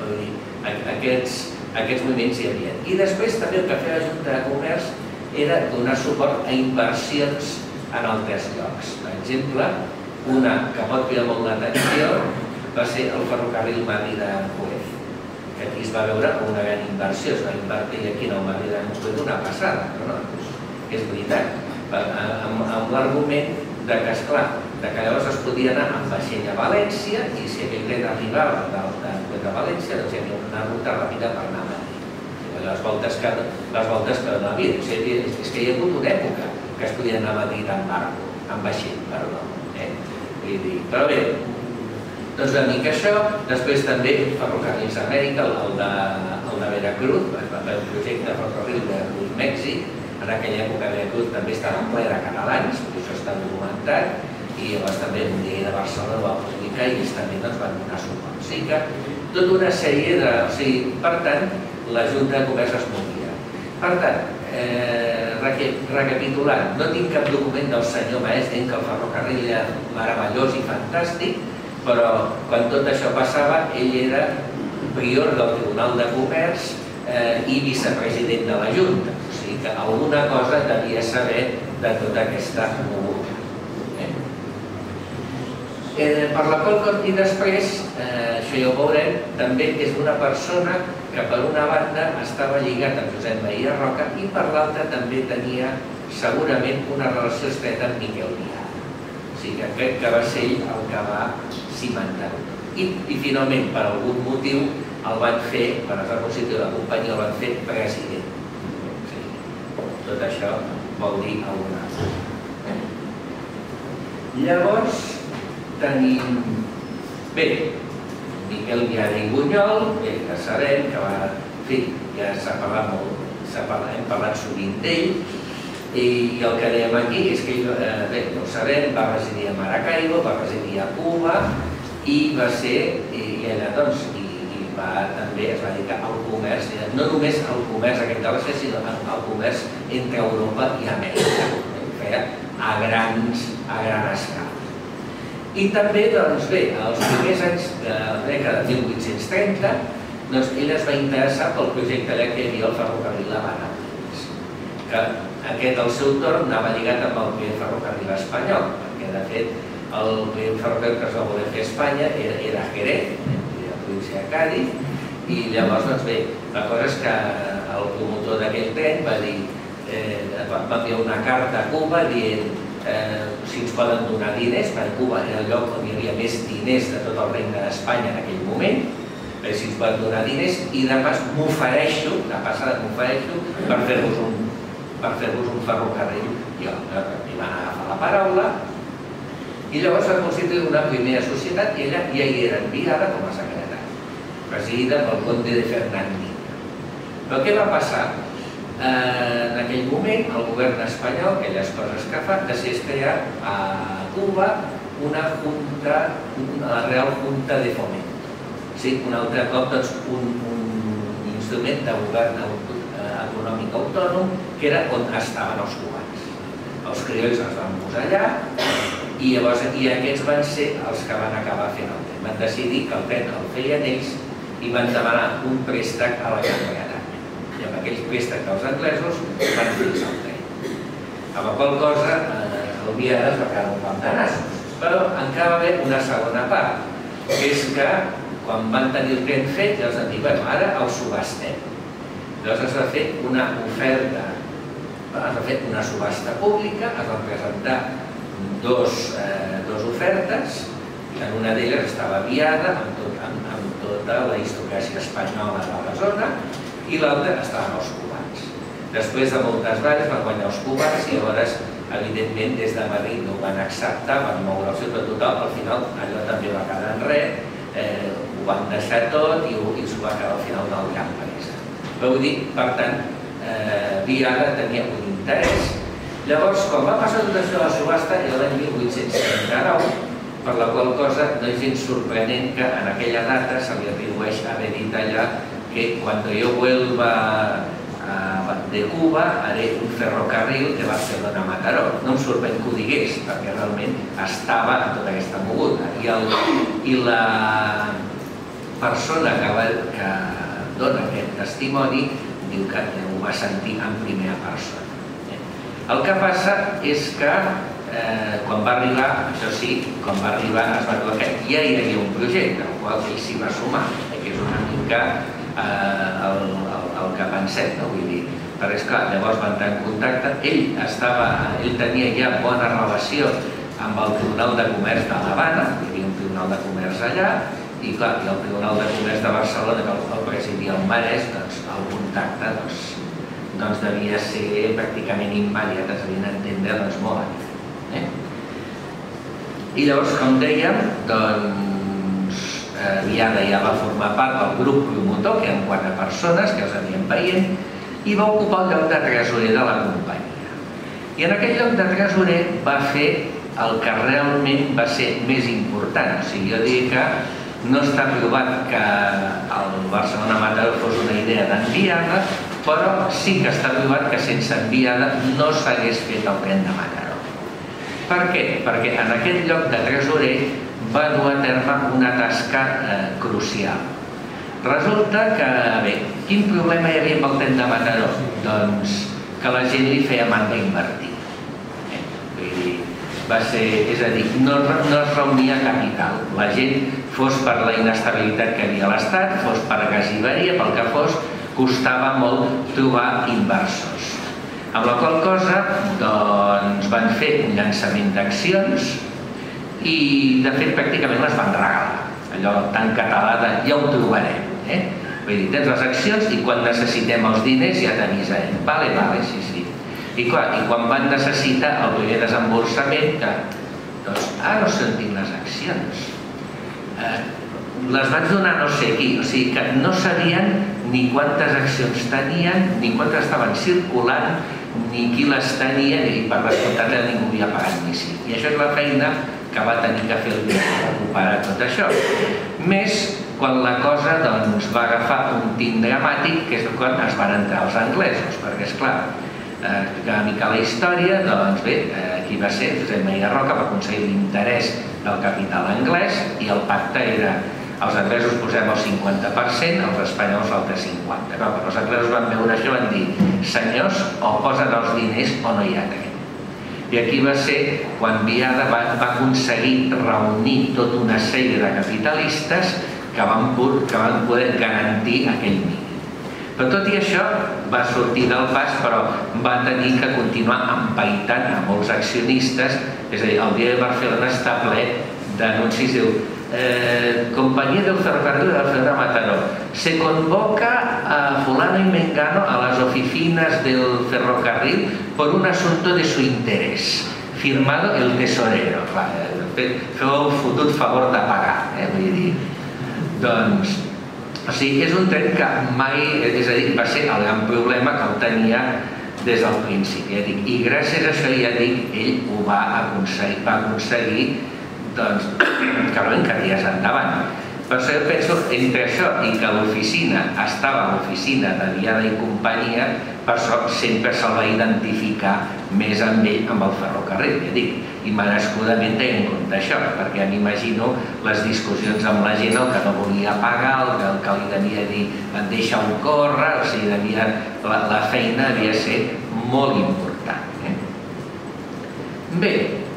Aquests moviments hi havia. I després també el que feia la Junta de Comerç era donar suport a inversions en altres llocs. Per exemple, una que pot cridar molt l'atenció va ser el ferrocarril Madrid-Aranjuez, que aquí es va veure una gran inversió, es va invertir aquí en el Madrid-Aranjuez una passada, però no, és veritat, amb l'argument que, esclar, que llavors es podia anar amb vaixell a València i si aquell tren arribava d'Aranjuez a València, doncs hi havia una ruta ràpida per anar a Madrid. Les voltes que no havia, és que hi ha hagut una època que es podia anar a Madrid amb barco, amb vaixell, perdó. Però bé, doncs una mica això, després també Ferrocarrils Amèrica, el de Veracruz, el projecte de ferrocarril de Veracruz-Mèxic, en aquella època Veracruz també estava ple de catalans, això està documentat, i llavors també un dia de Barcelona ho va publicar i ells també van donar suport. O sigui que tota una sèrie de... O sigui, per tant, la Junta de Comerç es movia. Per tant, recapitulant, no tinc cap document del senyor Maès dient que el ferrocarril era meravellós i fantàstic, però quan tot això passava, ell era prior del Tribunal de Comerç i vicepresident de la Junta. O sigui que alguna cosa devia saber de tota aquesta moguda. Per la qual cosa, i després, això ja ho veurem, també és una persona que per una banda estava lligat amb Josep Maria Roca i per l'altra també tenia segurament una relació estreta amb Miquel Biada. O sigui que crec que va ser ell el que va cimentar-ho. I finalment, per algun motiu, el van fer, quan es va constituir la companyia, el van fer president. Tot això vol dir alguna cosa. Llavors, tenim... Bé, Miquel Biada i Bunyol, bé, que sabem que va... En fi, ja s'ha parlat molt, hem parlat sovint d'ell, i el que dèiem aquí és que ell, bé, no ho sabem, va residir a Maracaibo, va residir a Cuba, i va ser, i ella doncs, i va també es va dedicar al comerç, no només al comerç aquest de la C, sinó al comerç entre Europa i Amèrica, ho feia a grans, a gran escala. I també, doncs bé, als primers anys de la dècada de mil vuit-cents trenta, doncs ell es va interessar pel projecte allà que hi havia el ferrocarril l'Havana, que aquest al seu torn anava lligat amb el primer ferrocarril espanyol, perquè de fet el primer ferrocarril que es va voler fer a Espanya era Jerez, la província de Cádiz, i llavors, doncs bé, la cosa és que el promotor d'aquell tren va dir, va enviar una carta a Cuba dient si ens poden donar diners, perquè Cuba era el lloc on hi havia més diners de tot el regne d'Espanya en aquell moment, si ens poden donar diners, i de pas m'ofereixo, de passada m'ofereixo per fer-vos un per fer-vos un ferrocarril. Jo li van agafar la paraula i llavors va constituir una primera societat i ella ja hi era enviada com a secretària, presidida pel conde de Fernandina. Però què va passar? En aquell moment, el govern espanyol, aquelles coses que fa, decideix crear a Cuba una junta, la Real Junta de Fomento. Un altre cop, un instrument de govern econòmic autònom, que era on estaven els cubans. Els criolls es van posar allà i aquests van ser els que van acabar fent el tren. Van decidir que el tren el feien ells i van demanar un préstec a la Gran Bretanya. I amb aquells préstecs dels anglesos van fixar el tren. Amb la qual cosa, el Biada es va quedar un camp de nassos. Però encara va haver una segona part, que és que quan van tenir el tren fet, ja els van dir, bueno, ara el subhastem. Llavors es va fer una oferta, es va fer una subhasta pública, es van presentar dues ofertes, en una d'elles estava Biada, amb tota la aristocràcia espanyola de la zona, i l'altra estaven els cubans. Després de moltes barres van guanyar els cubans i llavors, evidentment, des de Madrid no ho van acceptar, van moure el seu tot total, al final allò també va quedar en res, ho van deixar tot i s'ho va quedar al final del gran país. Però vull dir, per tant, Biada tenia un interès. Llavors, quan va passar tot això de la subhasta, era l'any mil vuit-cents trenta-nou, per la qual cosa no és gens sorprenent que en aquella data se li atribueix haver dit allà que cuando yo vuelva de Cuba haré un ferrocarril de Barcelona a Mataró. No em sorprèn que ho digués, perquè realment estava en tota aquesta moguda. I la persona que dona aquest testimoni diu que ho va sentir en primera persona. El que passa és que quan va arribar, això sí, quan va arribar es va trobar que ja hi havia un projecte, al qual ell s'hi va sumar, que és una mica el que pensem, no? Vull dir, perquè esclar, llavors van entrar en contacte, ell estava, ell tenia ja bona relació amb el Tribunal de Comerç de l'Havana, hi havia un Tribunal de Comerç allà, i clar, el Tribunal de Comerç de Barcelona, que el presidia el Marès, doncs el contacte doncs devia ser pràcticament immediat, es devien entendre doncs molt aviat. I llavors, com dèiem, doncs Biada ja va formar part del grup promotor, que eren quatre persones que els anien veient, i va ocupar el lloc de tresorer de la companyia. I en aquell lloc de tresorer va fer el que realment va ser més important. O sigui, jo diria que no està provat que el Barcelona-Mataró fos una idea d'en Biada, però sí que està provat que sense en Biada no s'hagués fet el tren de Mataró. Per què? Perquè en aquest lloc de tresorer va dur a terme una tasca crucial. Resulta que, bé, quin problema hi havia amb el tren de Mataró? Doncs que la gent li feia manga invertida. va ser, és a dir, no, no es reunia capital. La gent, fos per la inestabilitat que havia a l'Estat, fos per gasiveria, pel que fos, costava molt trobar inversors. Amb la qual cosa, doncs, van fer un llançament d'accions i, de fet, pràcticament les van regalar. Allò tan català de ja ho trobarem. Eh? Vull dir, tens les accions i quan necessitem els diners ja t'avisarem. Vale, vale, sí, sí. I clar, i quan van necessitar el primer desemborsament, que, doncs, ah, no sé on tinc les accions. Eh, les vaig donar no sé qui, o sigui que no sabien ni quantes accions tenien, ni quantes estaven circulant, ni qui les tenia, i per descomptat ningú havia pagat ni sí. I això és la feina que va tenir que fer el dia per recuperar tot això. Més quan la cosa doncs, va agafar un tint dramàtic, que és quan es van entrar els anglesos, perquè és clar, eh, que una mica la història, doncs bé, eh, qui va ser? Josep Maria Roca va aconseguir l'interès del capital anglès i el pacte era els anglesos posem el cinquanta per cent, els espanyols l'altre cinquanta per cent. Però els anglesos van veure això i van dir senyors, o posen els diners o no hi ha dret. I aquí va ser quan Biada va, va aconseguir reunir tota una sèrie de capitalistes que van, que van poder garantir aquell mínim. Però tot i això va sortir del pas, però va tenir que continuar empaitant a molts accionistes, és a dir, el dia de Barcelona està ple d'anuncis, diu eh, Compañía del Ferrocarril de Barcelona Mataró, se convoca a fulano y mengano a las oficinas del ferrocarril por un asunto de su interés, firmado el tesorero. Feu el fotut favor de pagar, eh, vull dir. Doncs, o sigui, és un tren que mai, és a dir, va ser el gran problema que el tenia des del principi, ja dic, i gràcies a això, ja dic, ell ho va aconseguir, va aconseguir, doncs, que no encaries endavant. Per això jo penso, entre això i que l'oficina estava a l'oficina de Biada i companyia, per això sempre se'l va identificar més amb ell, amb el ferrocarril, ja dic, i merescudament tenint en compte això, perquè m'imagino les discussions amb la gent, el que no volia pagar, el que, el que li devia dir deixa-ho córrer, o sigui, devia, la, la feina devia ser molt important. Eh? Bé,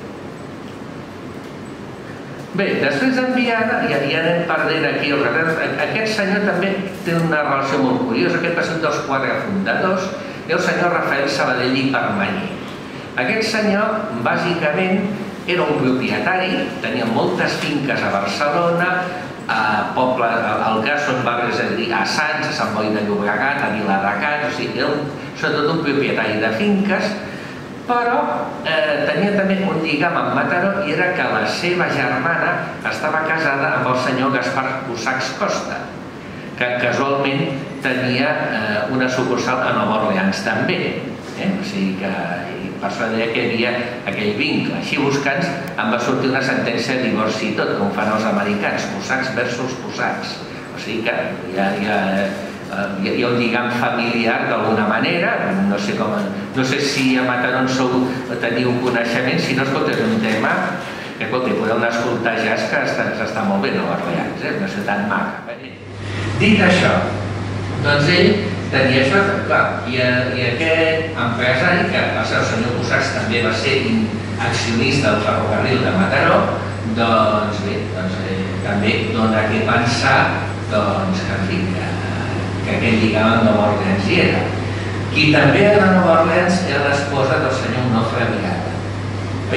Bé, després d'en Biada, ja, ja anem perdent aquí els retrats, aquest senyor també té una relació molt curiosa, aquest va ser un dels quatre fundadors, i el senyor Rafael Sabadell i Permanyer. Aquest senyor, bàsicament, era un propietari, tenia moltes finques a Barcelona, a Poble, al Gas, on va residir a Sants, a Sant Boi de Llobregat, a Viladecans, o sigui, era un, sobretot un propietari de finques, però eh, tenia també un lligam amb Mataró i era que la seva germana estava casada amb el senyor Gaspar Cusax Costa, que casualment tenia eh, una sucursal a Nova Orleans també. Eh? O sigui que, i per això deia que hi havia aquell vincle. Així buscant em va sortir una sentència de divorci i tot, com fan els americans, Cusax versus Cusax. O sigui que ja... ja hi ha un lligam familiar d'alguna manera, no sé com, no sé si a Mataró teniu coneixement, si no, escolta, és un tema que, escolta, podeu anar a escoltar jazz que està molt bé, Nova Orleans, eh? Una ciutat maca. Dit això, doncs ell tenia això, clar, i aquest empresari, que el seu senyor Cusax també va ser accionista del ferrocarril de Mataró, doncs bé, també dona que pensar, doncs, que en fi, que aquell lligam amb Nova Orleans hi era. Qui també era de Nova Orleans era l'esposa del senyor Onofre Biada. Oi?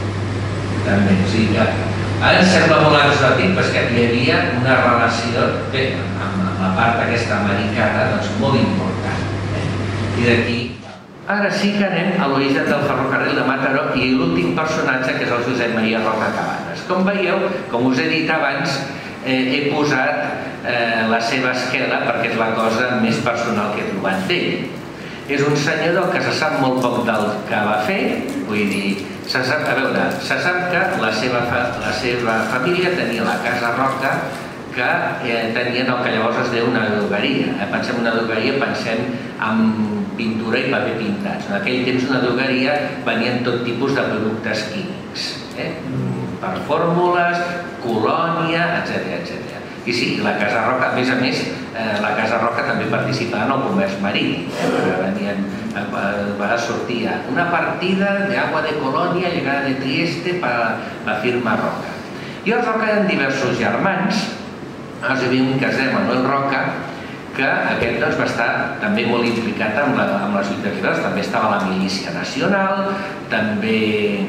També, o sigui que ara em sembla molt exòtic, però és que hi havia una relació amb la part aquesta americana doncs molt important. I d'aquí... Ara sí que anem a l'origen del ferrocarril de Mataró i l'últim personatge, que és el Josep Maria Roca Cabanes. Com veieu, com us he dit abans, he posat la seva esquela perquè és la cosa més personal que he trobat d'ell. És un senyor que se sap molt poc del que va fer, vull dir, se sap, a veure, se sap que la seva, la seva família tenia la Casa Roca, que eh, tenien el que llavors es deia una drogueria. Eh? Pensem en una drogueria, pensem en pintura i paper pintats. En aquell temps una drogueria venien tot tipus de productes químics, eh? Per fórmules, colònia, etcètera, etcètera. I sí, la Casa Roca, a més a més, la Casa Roca també participava en el comerç marítim. Venien, va sortir una partida de agua de Colonia llegada de Trieste per la firma Roca. I els Roca eren diversos germans. Hi havia un que es deia Manuel Roca, que aquest va estar també molt implicat amb les lluites rivals. També estava a la Milícia Nacional, també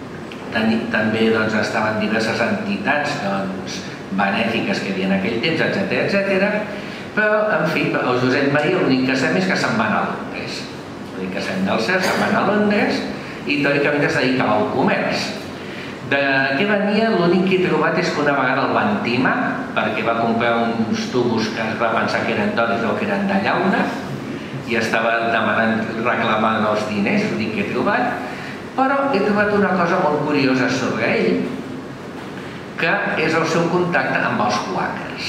estaven diverses entitats benèfiques que hi havia en aquell temps, etcètera, etcètera. Però, en fi, el Josep Maria l'únic que sabem és que se'n va anar a Londres. L'únic que sabem del cert, se'n va anar a Londres i teòricament es dedicava al comerç. De què venia, l'únic que he trobat és que una vegada el van timar perquè va comprar uns tubos que es va pensar que eren d'or i no que eren de llauna i estava demanant, reclamant els diners, l'únic que he trobat. Però he trobat una cosa molt curiosa sobre ell, que és el seu contacte amb els quàquers.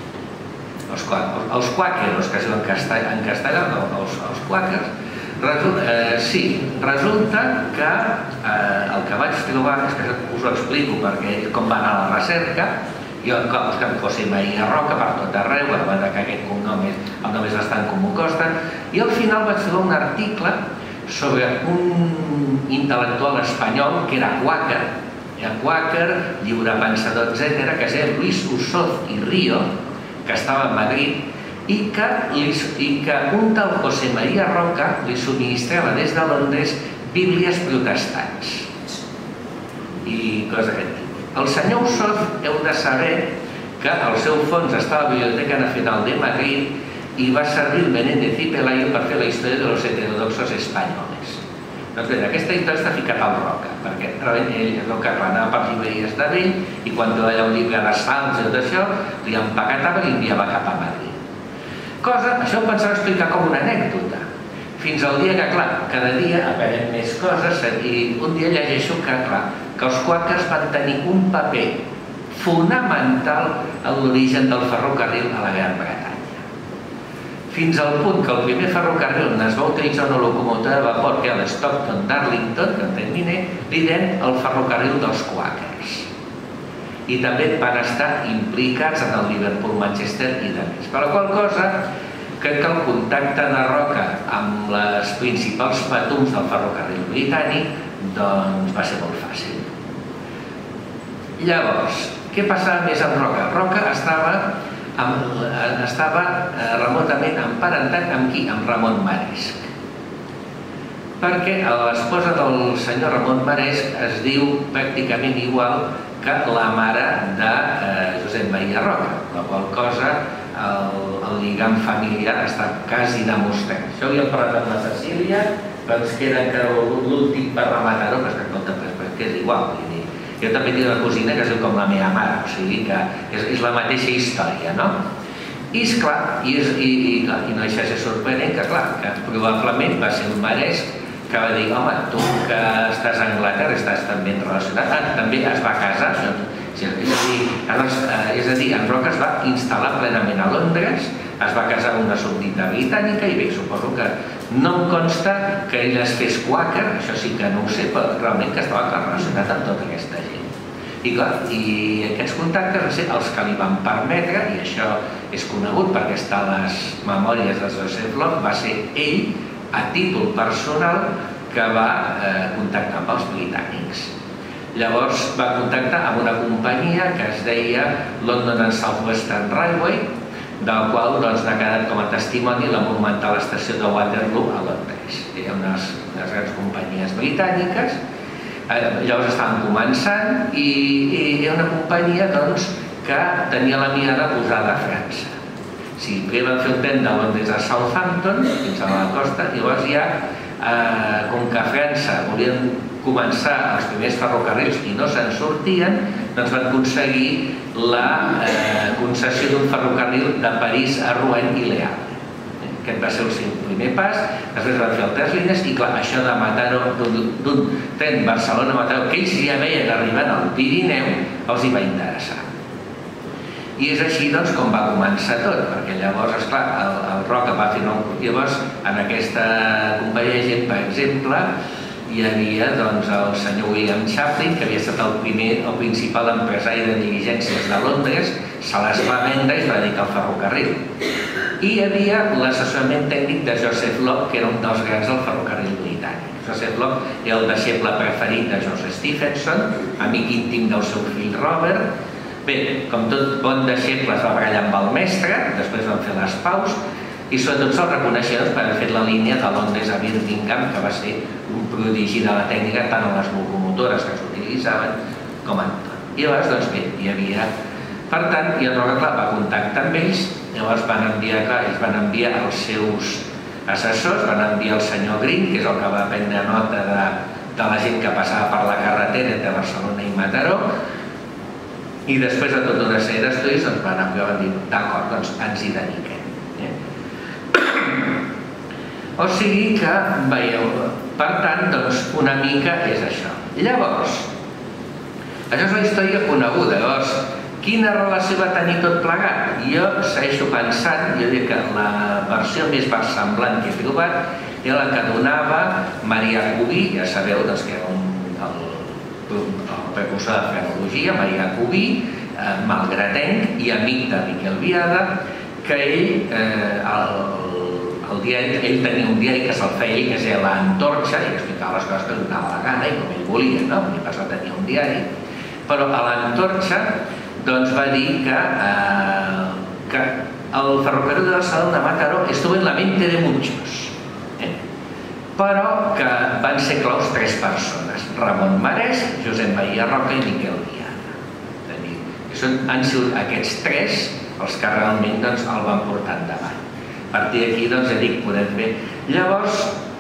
Els quàqueros, que es diuen en castellà, els quàquers, sí, resulta que el que vaig trobar, és que us ho explico perquè com va anar a la recerca, jo buscant José María Roca per tot arreu, a veure que aquest cognom és bastant com ho costa, i al final vaig trobar un article sobre un intel·lectual espanyol que era quàquer, era quàquer, lliurepensador, etcètera, que es deia Luis Usoz i Río, que estava a Madrid, i que un tal José María Roca li subministrava des de Londres bíblies protestants i coses d'aquest tipus. El senyor Usoz heu de saber que el seu fons està a la Biblioteca Nacional de Madrid i va servir el Menéndez y Pelayo per fer la història de los heterodoxos espanyoles. Doncs bé, aquesta història està ficat al Roca, perquè realment ell és el que anava per llibreries de vell i quan trobava un llibre de salms i tot això, li empaquetava i l'enviava cap a Madrid. Cosa, això ho pensava explicar com una anècdota, fins al dia que, clar, cada dia aprenem més coses i un dia llegeixo que, clar, que els quàquers van tenir un paper fonamental en l'origen del ferrocarril a la Gran Bretanya. Fins al punt que el primer ferrocarril on es va utilitzar una locomotora de vapor, que era l'Stockton Darlington, que en termini, li deien el ferrocarril dels quàquers. I també van estar implicats en el Liverpool, Manchester i de més. Per la qual cosa, crec que el contacte de Roca amb les principals patums del ferrocarril britànic doncs va ser molt fàcil. Llavors, què passava més amb Roca? Roca estava estava remotament emparentat amb qui? Amb Ramon Maresc. Perquè l'esposa del senyor Ramon Maresc es diu pràcticament igual que la mare de Josep Maria Roca, la qual cosa el lligam familiar està quasi demostrat. Això ho havíem parlat amb la Cecília, però ens queda encara l'últim per rematar-ho, perquè és igual. Jo també tinc una cosina que es diu com la meva mare, o sigui que és la mateixa història, no? I esclar, i no deixa de ser sorprenent que, clar, que probablement va ser un Maresc que va dir, home, tu que estàs a Anglaterra, estàs també relacionat, també es va casar, és a dir, en Roca es va instal·lar plenament a Londres, es va casar amb una súbdita britànica i bé, suposo que no em consta que ell es fes quàquer, això sí que no ho sé, però realment que estava relacionat amb tota aquesta gent. I clar, i aquests contactes van ser els que li van permetre, i això és conegut perquè està a les memòries de Joseph Locke, va ser ell, a títol personal, que va contactar amb els britànics. Llavors va contactar amb una companyia que es deia London and South Western Railway, del qual ha quedat com a testimoni la monumental estació de Waterloo a Londres. Hi ha unes grans companyies britàniques, llavors estaven començant i hi ha una companyia que tenia la mirada posada a França. Si primer van fer un tren de Londres a Southampton, fins a la costa, llavors ja, com que a França volien començar els primers ferrocarrils i no se'n sortien, doncs van aconseguir la concessió d'un ferrocarril de París a Rouen i Le Havre. Aquest va ser el seu primer pas, després van fer altres línies i clar, això de Mataró, d'un tren Barcelona-Mataró, que ells ja veien arribant al Pirineu, els hi va interessar. I és així com va començar tot, perquè llavors, esclar, el Roca va fer nou... Llavors, en aquesta companyia de gent, per exemple, hi havia el senyor William Chaplin, que havia estat el primer, el principal empresari de diligències de Londres, se les va vendre i es va dedicar al ferrocarril. I hi havia l'assessorament tècnic de Joseph Lock, que era un dels grans del ferrocarril britànic. Joseph Lock era el deixeble preferit de George Stephenson, amic íntim del seu fill Robert. Bé, com tot bon deixeble es va barallar amb el mestre, després van fer les paus, i sobretot se'l reconeixia per haver fet la línia de Londres a Birmingham, que va ser un prodigi de la tècnica tant a les locomotores que s'utilitzaven com en tot. I llavors, doncs bé, hi havia... Per tant, i el Roca, clar, va contactar amb ells, llavors van enviar, clar, ells van enviar els seus assessors, van enviar el senyor Green, que és el que va prendre nota de, de la gent que passava per la carretera entre Barcelona i Mataró, i després de tota una sèrie d'estudis doncs van enviar i van dir, d'acord, doncs ens hi dediquem. O sigui que, veieu, per tant, doncs, una mica és això. Llavors, això és la història coneguda. Llavors, quina relació va tenir tot plegat? Jo segueixo pensant, jo dic que la versió més versemblant que he trobat era la que donava Marià Cubí, ja sabeu doncs, que era un, el, el precursor de frenologia, Marià Cubí, eh, malgratenc i amic de Miquel Biada, que ell, eh, el, el diari, ell tenia un diari que se'l feia ell, que es deia l'Antorxa, i explicava les coses que li donava la gana i com ell volia, no? Perquè per això tenia un diari. Però a l'Antorxa doncs, va dir que, eh, que el ferrocarril de Barcelona de Mataró estuvo en la mente de muchos, eh? Però que van ser claus tres persones, Ramon Marès, Josep Maria Roca i Miquel Biada. És a dir, són, han sigut aquests tres els que realment doncs, el van portar endavant. A partir d'aquí, doncs, ja dic, podem fer. Llavors,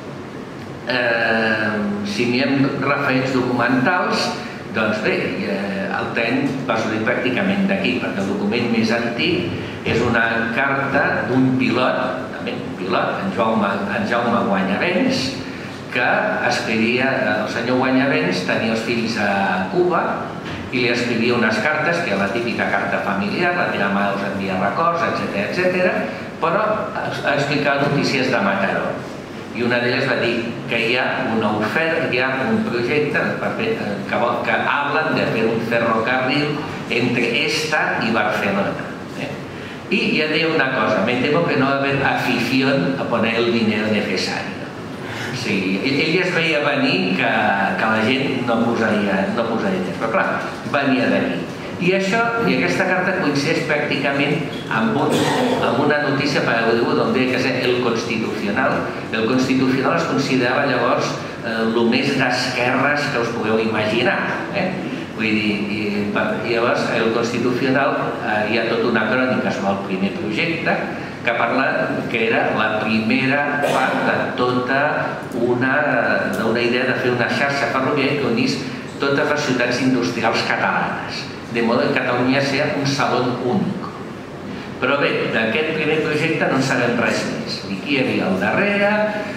eh, si mirem referents documentals, doncs bé, eh, el tren va sortir pràcticament d'aquí, perquè el document més antic és una carta d'un pilot, també un pilot, en Jaume, en Jaume Guanyavents, que escrivia, el senyor Guanyavents tenia els fills a Cuba i li escrivia unes cartes, que era la típica carta familiar, la teva mare us envia records, etcètera, etcètera, però explicava notícies de Mataró. I una d'elles va dir que hi ha una oferta, hi ha un projecte que, que hablan de fer un ferrocarril entre esta i Barcelona. Eh? I ja deia una cosa, me temo que no va haver afición a poner el dinero necesario. O sigui, ell es veia venir que, que la gent no posaria, no posaria diners, però clar, venia d'aquí. I això, i aquesta carta coincideix pràcticament amb, un, amb una notícia per a on deia que és el Constitucional. El Constitucional es considerava llavors eh, el més d'esquerres que us pugueu imaginar. Eh? Vull dir, i, i llavors el Constitucional eh, hi ha tota una crònica sobre el primer projecte que parla que era la primera part de tota una, una idea de fer una xarxa ferroviària que unís totes les ciutats industrials catalanes, de modo que Catalunya sea un salón únic. Però bé, d'aquest primer projecte no en sabem res més, ni qui hi havia al darrere,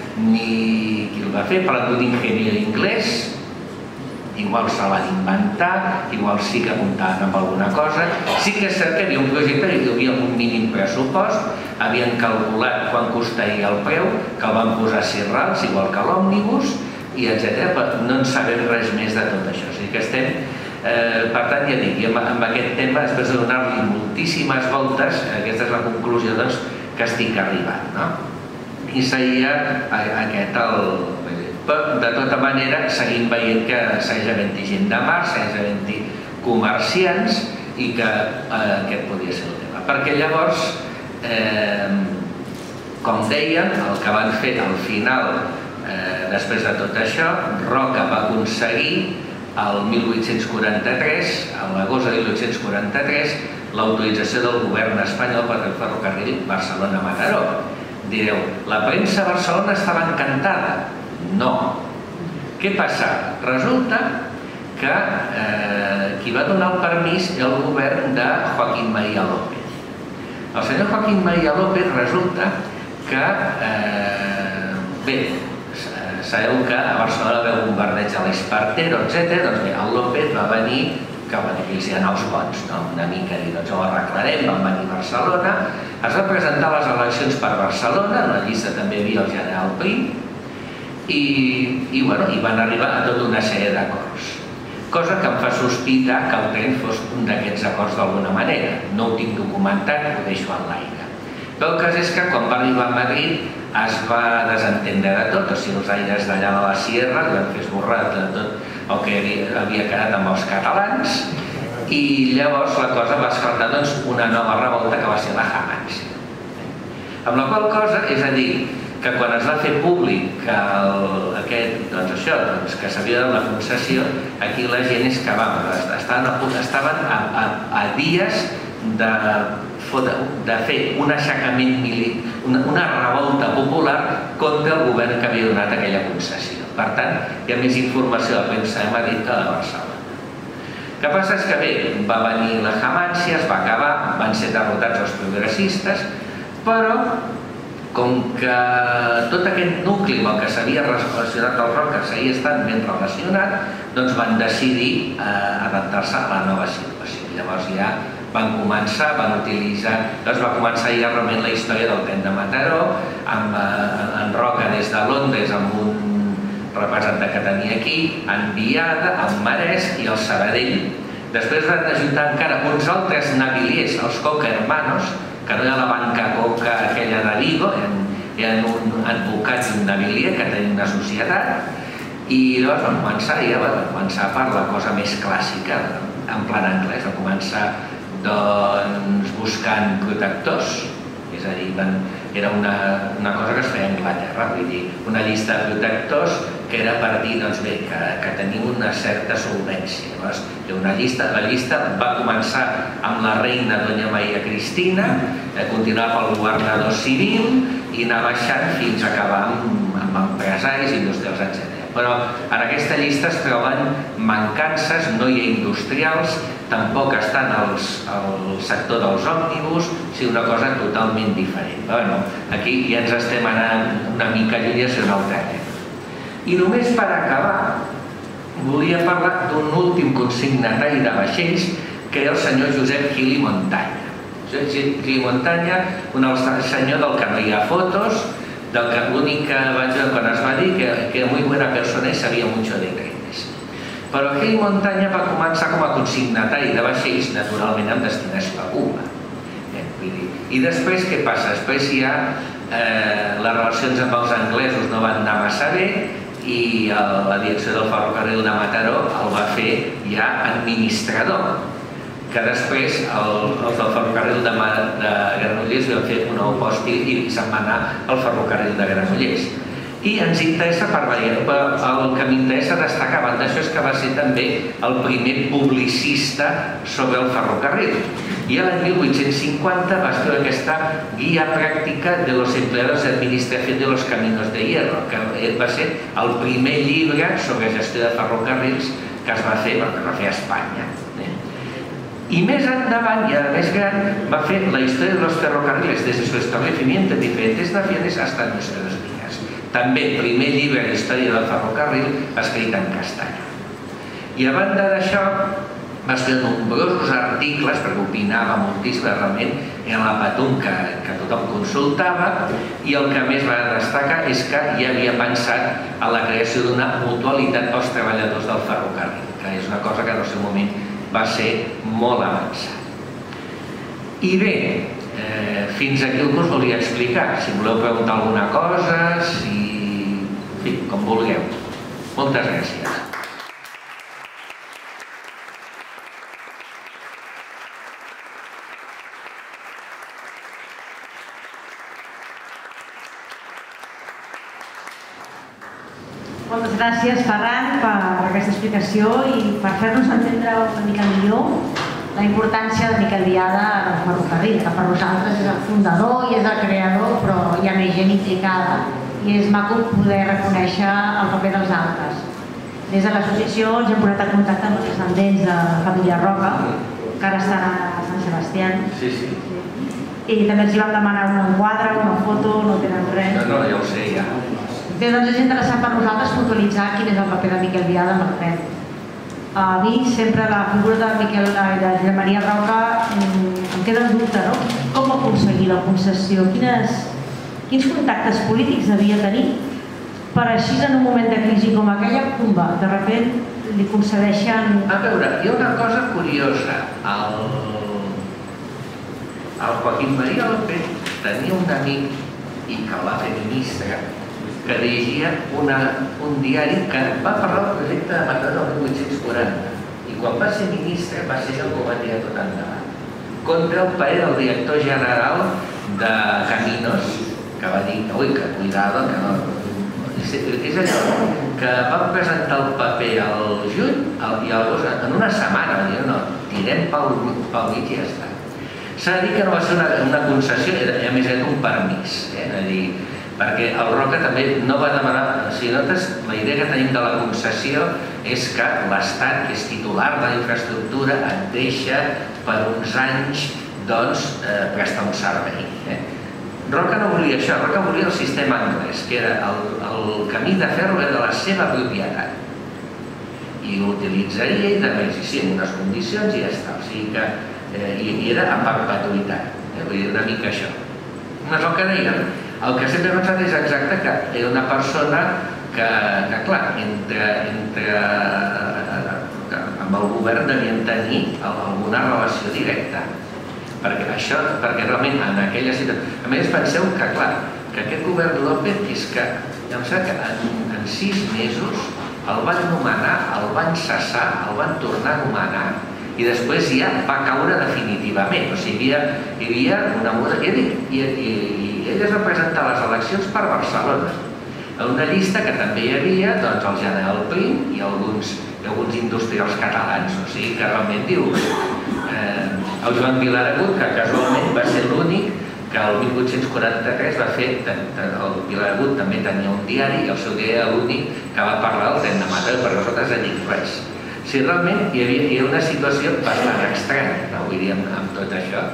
ni qui el va fer, parlant d'un enginyer anglès, igual se l'han inventat, igual sí que apuntaven amb alguna cosa. Sí que és cert que hi havia un projecte, hi havia un mínim pressupost, havien calculat quan costaria el preu, que el van posar a Sirrals, igual que l'òmnibus, i etcètera, però no en sabem res més de tot això. O sigui que estem... Eh, per tant, ja dic, amb aquest tema, després de donar-li moltíssimes voltes, aquesta és la conclusió doncs, que estic arribant, no? I seria aquest el... Però, de tota manera, seguim veient que segueix havent-hi gent de mar, segueix havent-hi comerciants i que eh, aquest podria ser el tema. Perquè llavors, eh, com dèiem, el que van fer al final, eh, després de tot això, Roca va aconseguir el mil vuit-cents quaranta-tres, a l'agost de mil vuit-cents quaranta-tres, l'autorització del govern espanyol per al ferrocarril Barcelona-Mataró. Direu, la premsa a Barcelona estava encantada? No. Què passa? Resulta que eh, qui va donar el permís era el govern de Joaquín María López. El senyor Joaquín María López resulta que, eh, bé, sabeu que a Barcelona va haver un bombardeig a l'Espartero, etcètera. Doncs bé, el López va venir, que van dir que ells eren els bons, una mica dir, doncs ho arreglarem, van venir a Barcelona, es va presentar a les eleccions per Barcelona, en la llista també hi havia el general Prim, i van arribar a tota una sèrie d'acords, cosa que em fa sospitar que el tren fos un d'aquests acords d'alguna manera. No ho tinc documentat, ho deixo en l'aire. Però el cas és que quan va arribar a Madrid es va desentendre de tot, o sigui, els aires d'allà de la Sierra li van fer esborrar de tot el que havia quedat amb els catalans, i llavors la cosa va esclatar una nova revolta que va ser la Jamància. Amb la qual cosa, és a dir, que quan es va fer públic que s'havia de la concessió, aquí la gent és que estaven a dies de fer un aixecament militar, una revolta popular contra el govern que havia donat aquella concessió. Per tant, hi ha més informació de premsa de Madrid que de Barcelona. El que passa és que bé, va venir la Jamància, es va acabar, van ser derrotats els progressistes, però com que tot aquest nucli amb el que s'havia relacionat el Roca seguia estant ben relacionat, doncs van decidir adaptar-se a la nova situació. Llavors ja van començar, van utilitzar, doncs va començar ja realment la història del tren de Mataró, amb en Roca des de Londres, amb un representant que tenia aquí, enviada al Marès i al Sabadell. Després van ajuntar encara uns altres naviliers, els Coca Hermanos, que no era la banca Coca aquella de Vigo, eren un advocat i un navilier que tenien una societat, i llavors van començar, ja van començar per la cosa més clàssica, en plan anglès, van començar buscant protectors, és a dir, era una cosa que es feia a Anglaterra, vull dir, una llista de protectors que era per dir, doncs bé, que tenim una certa solvència. La llista va començar amb la reina Doña Maria Cristina, continuar pel governador civil i anar baixant fins a acabar amb empresaris, industrials, etcètera. Però en aquesta llista es troben mancances, no hi ha industrials, tampoc estan al sector dels òmnibus, o sigui, una cosa totalment diferent. Però aquí ja ens estem anant una mica lluny a ser un altre tema. I només per acabar, volia parlar d'un últim consignatari de vaixells, que era el senyor Josep Gil i Montaña. Josep Gil i Montaña, un senyor del que no hi ha fotos, del que l'únic que vaig veure quan es va dir que era muy buena persona i sabia mucho de trenes. Però Gil i Montaña va començar com a consignatari de vaixells, naturalment amb destinació a Cuba. I després què passa? Després ja les relacions amb els anglesos no van anar massa bé i la direcció del ferrocarril de Mataró el va fer ja administrador, que després els del ferrocarril de Granollers van fer un nou pòstil i se'n va anar al ferrocarril de Granollers. I ens interessa, el que m'interessa destacar abans d'això és que va ser també el primer publicista sobre el ferrocarril. I l'any mil vuit-cents cinquanta va escriure aquesta guia pràctica de los empleados de administración de los caminos de hierro, que va ser el primer llibre sobre gestió de ferrocarrils que es va fer, que es va fer a Espanya. I més endavant, i a més gran, va fer la història de los ferrocarriles des de su establecimiento en diferentes naciones hasta nuestros días. També el primer llibre de història del ferrocarril escrit en castellà. I a banda d'això, va fer nombrosos articles, perquè opinava moltíssim, realment era la patum que tothom consultava, i el que més va destacar és que ja havia pensat en la creació d'una mutualitat pels treballadors del ferrocarril, que és una cosa que en el seu moment va ser molt avançat. I bé, fins aquí el que us volia explicar. Si voleu preguntar alguna cosa, si... en fi, com vulgueu. Moltes gràcies. Moltes gràcies, Ferran, per aquesta explicació i per fer-nos entendre una mica millor la importància de Miquel Biada en el ferrocarril, que per nosaltres és el fundador i és el creador, però hi ha més gent implicada i és maco poder reconèixer el paper dels altres. Des de l'associació ens hem posat en contacte amb els descendents de la família Roca, que ara estan a Sant Sebastià. Sí, sí. I també els vam demanar un quadre, una foto, no tenen res. No, no, ja ho sé, ja. Bé, doncs és interessant per nosaltres puntualitzar quin és el paper de Miquel Biada en el tren. A mi sempre la figura de Miquel de Josep Maria Roca em queda en dubte, no? Com va aconseguir la concessió? Quins contactes polítics devia tenir per així en un moment de crisi com aquella, pumba, de sobte li concedeixen... A veure, hi ha una cosa curiosa. El Joaquín María López tenia un amic, i que el va fer ministre, que dirigia un diari que va parlar del projecte de Mataró el mil vuit-cents quaranta, i quan va ser ministre va ser el que ho va tirar tot endavant, contra el parer del director general de Caminos, que va dir que, ui, que cuidado, que no... És allò que van presentar el paper al juny i en una setmana van dir, no, tirem pel mig i ja està. S'ha de dir que no va ser una concessió, a més era un permís, perquè el Roca també no va demanar... Si notes, la idea que tenim de la concessió és que l'Estat, que és titular de la infraestructura, et deixa per uns anys prestar un servei. Roca no volia això, Roca volia el sistema anglès, que era el camí de ferro de la seva propietat. I l'utilitzaria i de més, i sí, en unes condicions i ja està. O sigui que i era en perpetuïtat, vull dir, una mica això. No és el que dèiem. El que sempre he pensat és exacte que era una persona que, clar, entre... amb el govern devien tenir alguna relació directa. Perquè això, perquè realment en aquella situació... A més, penseu que, clar, que aquest govern López és que, em sembla que en sis mesos el van nomenar, el van cessar, el van tornar a nomenar i després ja va caure definitivament. O sigui, hi havia una... I ell es va presentar a les eleccions per Barcelona, a una llista que també hi havia el general Prim i alguns industrials catalans. O sigui, que realment dius... El Joan Vilaragut, que casualment va ser l'únic que el mil vuit-cents quaranta-tres va fer... El Vilaragut també tenia un diari i el seu diari era l'únic que va parlar del tren de Mataró, perquè nosaltres no dic res. Si realment hi havia una situació bastant estranya, vull dir, amb tot això.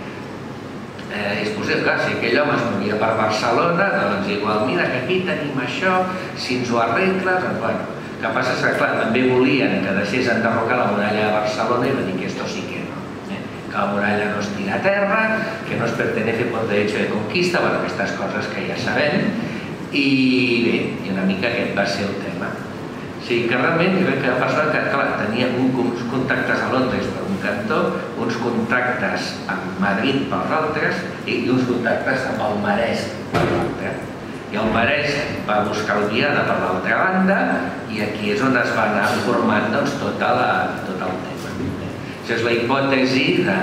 És possible, clar, si aquell home es movia per Barcelona, doncs igual, mira que aquí tenim això, si ens ho arregles, doncs bueno. El que passa és que, clar, també volien que deixés enderrocar la muralla de Barcelona i van dir que esto sí que no. Que la muralla no es tira a terra, que no es pertenece por derecho de conquista, bueno, aquestes coses que ja sabem, i bé, i una mica aquest va ser el tema. O sigui que realment hi va haver una persona que, clar, tenia uns contactes a Londres per un cantó, uns contactes amb Madrid per l'altre i uns contactes amb el Maresme per l'altre. I el Maresme va buscar el Viana per l'altra banda i aquí és on es va anar formant tot el tema. Això és la hipòtesi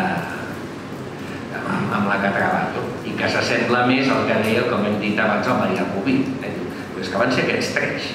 amb la que treballo i que s'assembla més al que deia, com hem dit abans, el Marià Rubí. És que van ser aquests tres.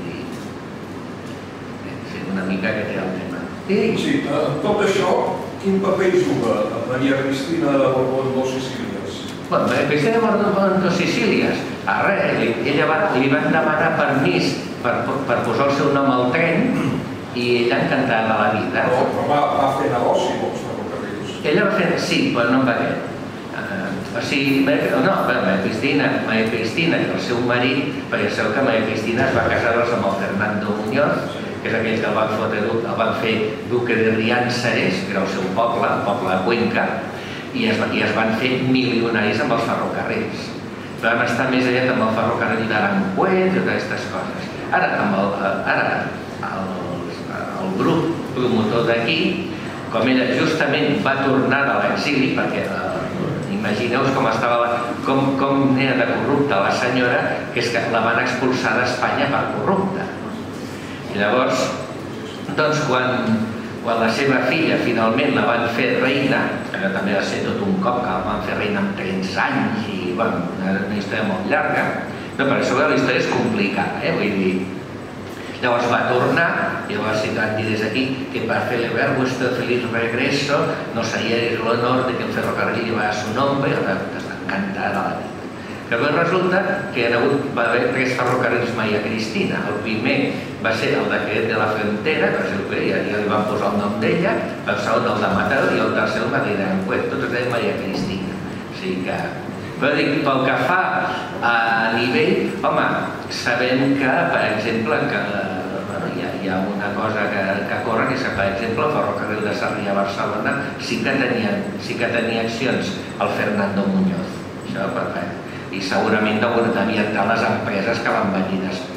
Una mica aquest era el tema. Sí, en tot això, quin paper juga Maria Cristina de Borbón-Dos Sicílies? Bueno, Maria Cristina de Borbón-Dos Sicílies, a res, li van demanar permís per posar el seu nom al tren i ella encantada de la vida. Però va fer negoci amb els ferrocarrils? Ella va fer, sí, però no amb aquest. O sigui, no, Maria Cristina i el seu marit, perquè sabeu que Maria Cristina es va casar amb el Fernando Muñoz, que és aquell que el van fer duque de Riánsares, que era el seu poble, el poble de Cuenca, i es van fer milionaris amb els ferrocarrils. Però van estar més allà amb el ferrocarril d'Aranjuez i totes aquestes coses. Ara, el grup promotor d'aquí, com ella justament va tornar de l'exili, perquè imagineu-vos com estava, com era de corrupta la senyora, que és que la van expulsar d'Espanya per corrupta. I llavors, doncs, quan la seva filla finalment la van fer reina, que també va ser tot un cop que la van fer reina amb tretze anys i, bueno, una història molt llarga, no, per això la història és complicada, eh, vull dir... Llavors va tornar, i llavors sí que van dir des d'aquí que per celebrar vuestro feliz regreso nos haríais el honor de que el ferrocarril llevara su nombre, i està encantada de la vida. Però resulta que va haver tres ferrocarrils Maria Cristina. El primer va ser el decret de la Frontera, que ja li van posar el nom d'ella, el segon el de Mataró i el tercer el Madrid d'Aranjuez, tots es deien Maria Cristina. O sigui que... Però dic, pel que fa a nivell, home, sabem que, per exemple, hi ha una cosa que corre, que és que, per exemple, el ferrocarril de Sarrià a Barcelona sí que tenia accions al Fernando Muñoz. Això, per res. I segurament devien entrar les empreses que van venir després.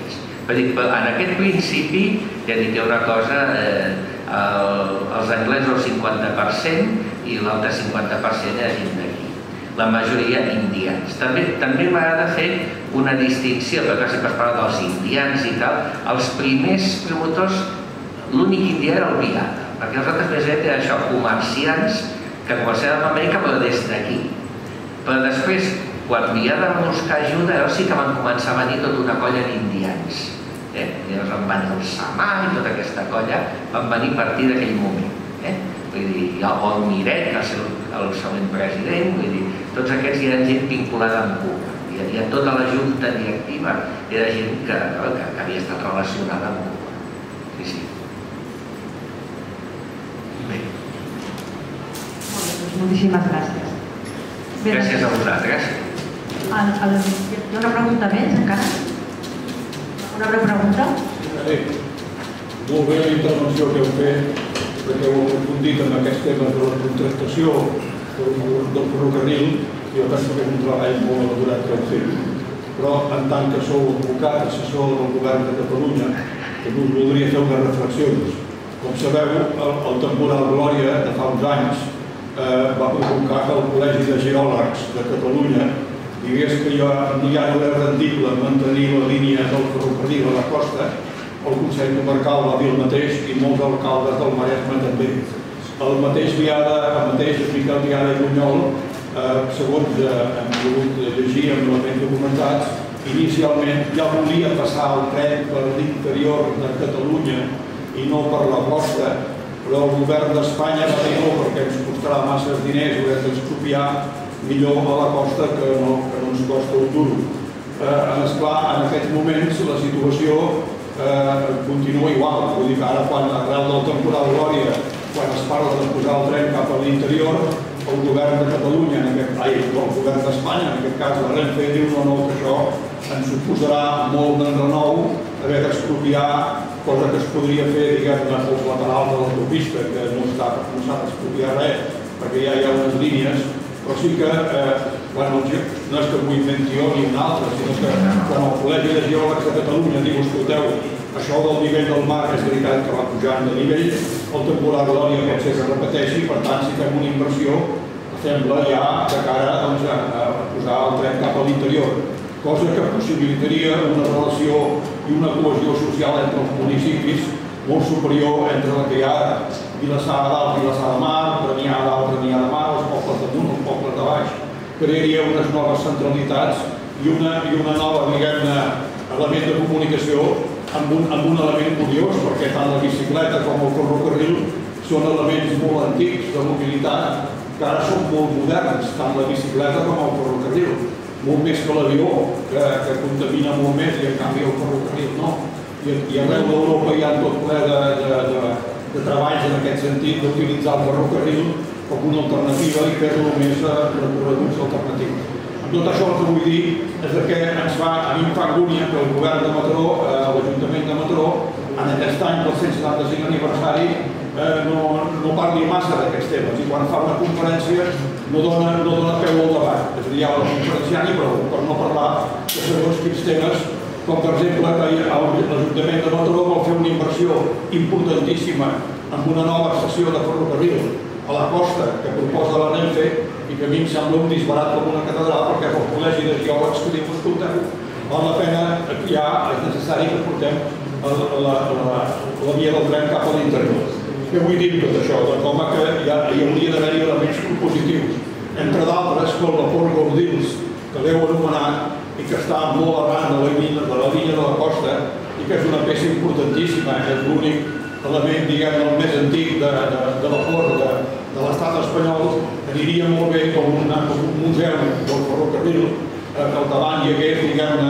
En aquest principi, ja dic, hi ha una cosa, els anglesos el cinquanta per cent i l'altre cinquanta per cent és gent d'aquí. La majoria indians. També m'agrada fer una distinció, perquè sempre es parla dels indians i tal. Els primers promotors, l'únic indià era el Vigada, perquè els altres més eren això, comerciants que començaven a Amèrica però des d'aquí. Però després, quan Vigada va buscar ajuda, llavors sí que van començar a venir tota una colla d'indians. Llavors van venir el Samà i tota aquesta colla van venir a partir d'aquell moment. Vull dir, o el Miret, que va ser el següent president, vull dir, tots aquests hi ha gent vinculada amb Cuba. Hi ha tota la junta directiva, hi ha gent que havia estat relacionada amb Cuba. Sí, sí. Bé. Moltíssimes gràcies. Gràcies a vosaltres. Hi ha una pregunta més, encara? Una breu pregunta? Sí. Molt bé la intervenció que heu fet, perquè heu aprofundit en aquests temes de la contractació del ferrocarril, i jo penso que és un treball molt elaborat que heu fet. Però en tant que sou advocat, assessor del govern de Catalunya, també us voldria fer unes reflexions. Com sabeu, el temporal Glòria de fa uns anys va provocar que el Col·legi de Geòlegs de Catalunya digués que ja no era rendible mantenir la línia del ferrocarril a la costa. El Consell Comarcal va dir el mateix i molts alcaldes del Maresme també. El mateix Viada, el mateix Miquel Viada i Bunyol, segons hem pogut llegir amb elements documentats, inicialment ja volia passar el tren per l'interior de Catalunya i no per la costa, però el govern d'Espanya va dir no, perquè ens costarà massa diners, haurem d'expropiar millor a la costa que no ens costa un duro. Esclar, en aquests moments la situació continua igual. Vull dir que ara, arrel del temporal Glòria, quan es parla de posar el tren cap a l'interior, el govern de Catalunya, ai, el govern d'Espanya, en aquest cas la Renfe, diu no, no, que això ens suposarà molt d'enrenou haver d'expropiar, cosa que es podria fer, diguem-ne, pels laterals de l'autopista, que no s'ha d'expropiar res, perquè ja hi ha unes línies, però sí que, no és que m'ho inventi jo ni un altre, sinó que quan el Col·legi de Geòlegs de Catalunya diu, escolteu, això del nivell del mar és veritat que va pujant de nivell, el temporal Glòria pot ser que es repeteixi, per tant, si fem una inversió, sembla ja de cara a posar el tren cap a l'interior, cosa que possibilitaria una relació i una cohesió social entre els municipis molt superior entre la que hi ha Vilassar de Dalt, Vilassar de Mar, Premià de Dalt, Premià de Mar, els pobles de Munt, els pobles de Baix. Crearia unes noves centralitats i una nova, diguem-ne, element de comunicació amb un element curiós, perquè tant la bicicleta com el ferrocarril són elements molt antics de mobilitat que ara són molt moderns, tant la bicicleta com el ferrocarril. Molt més que l'avió, que contamina molt més i en canvi el ferrocarril no. I arreu d'Europa hi ha tot ple de treballs en aquest sentit d'utilitzar el ferrocarril com una alternativa i fer-lo més recorreguts alternatius. Amb tot això el que vull dir és que ens fa, a mi em fa angúnia que el govern de Mataró, l'Ajuntament de Mataró, en aquest any del cent setanta-cinc aniversari, no parli massa d'aquests temes i quan fa una conferència no dona peu al debat. És a dir, hi ha la conferenciant i prou, per no parlar de segons quins temes, com per exemple que l'Ajuntament de Mataró vol fer una inversió importantíssima en una nova estació de ferrocarril a la costa que proposa la Renfe i que a mi em sembla un disbarat com una catedral perquè és el Col·legi de Geòlegs que diu, escolteu, val la pena, ja és necessari que portem la via del tren cap a l'interior. Què vull dir tot això? Doncs home que hi hauria d'haver-hi elements propositius. Entre d'altres, com la Port Gordils, que l'heu anomenat i que està molt arran de la línia de la costa i que és una peça importantíssima, és l'únic element, diguem, el més antic de la port de l'estat espanyol, aniria molt bé com un museu del ferrocarril, que al davant hi hagués, diguem,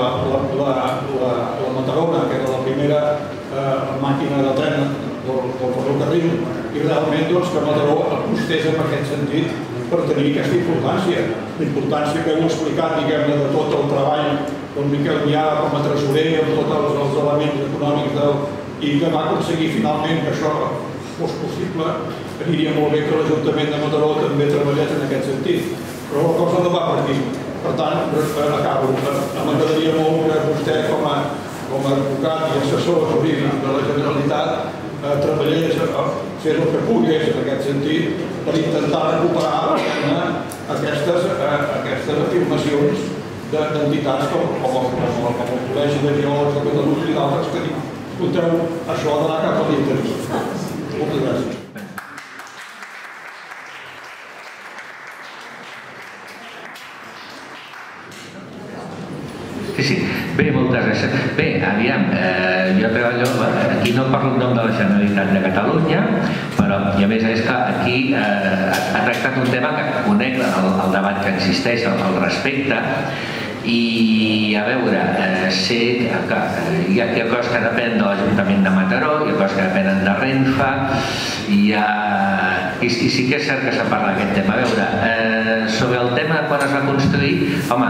la Matarona, que era la primera màquina de tren del ferrocarril, i realment que Mataró apostés en aquest sentit per tenir aquesta importància. La importància que heu explicat, diguem-ne, de tot el treball del Miquel Viada com a tresorer, amb tots els elements econòmics i que va aconseguir finalment que això fos possible, aniria molt bé que l'Ajuntament de Mataró també treballés en aquest sentit. Però la cosa no va per aquí. Per tant, acabo. M'agradaria molt que vostè, com a com a advocat i assessor jurídic de la Generalitat, treballés, fes el que pogués en aquest sentit per intentar recuperar aquestes afirmacions d'entitats com el Col·legi de Biòlegs de Catalunya i d'altres que diuen: escolteu, això ha d'anar cap a l'interior. Moltes gràcies. Sí, sí. Bé, moltes gràcies. Bé, aviam, eh, jo treballo, aquí no parlo en nom de la Generalitat de Catalunya, però, i a més és que aquí eh, ha tractat un tema que conec el, el debat que existeix al, al respecte, i a veure, eh, sé que eh, hi, ha, hi ha coses que depenen de l'Ajuntament de Mataró, hi ha coses que depenen de Renfe, i, ha, i, i sí que és cert que s'ha parlat d'aquest tema. A veure, eh, sobre el tema de quan es va construir, home,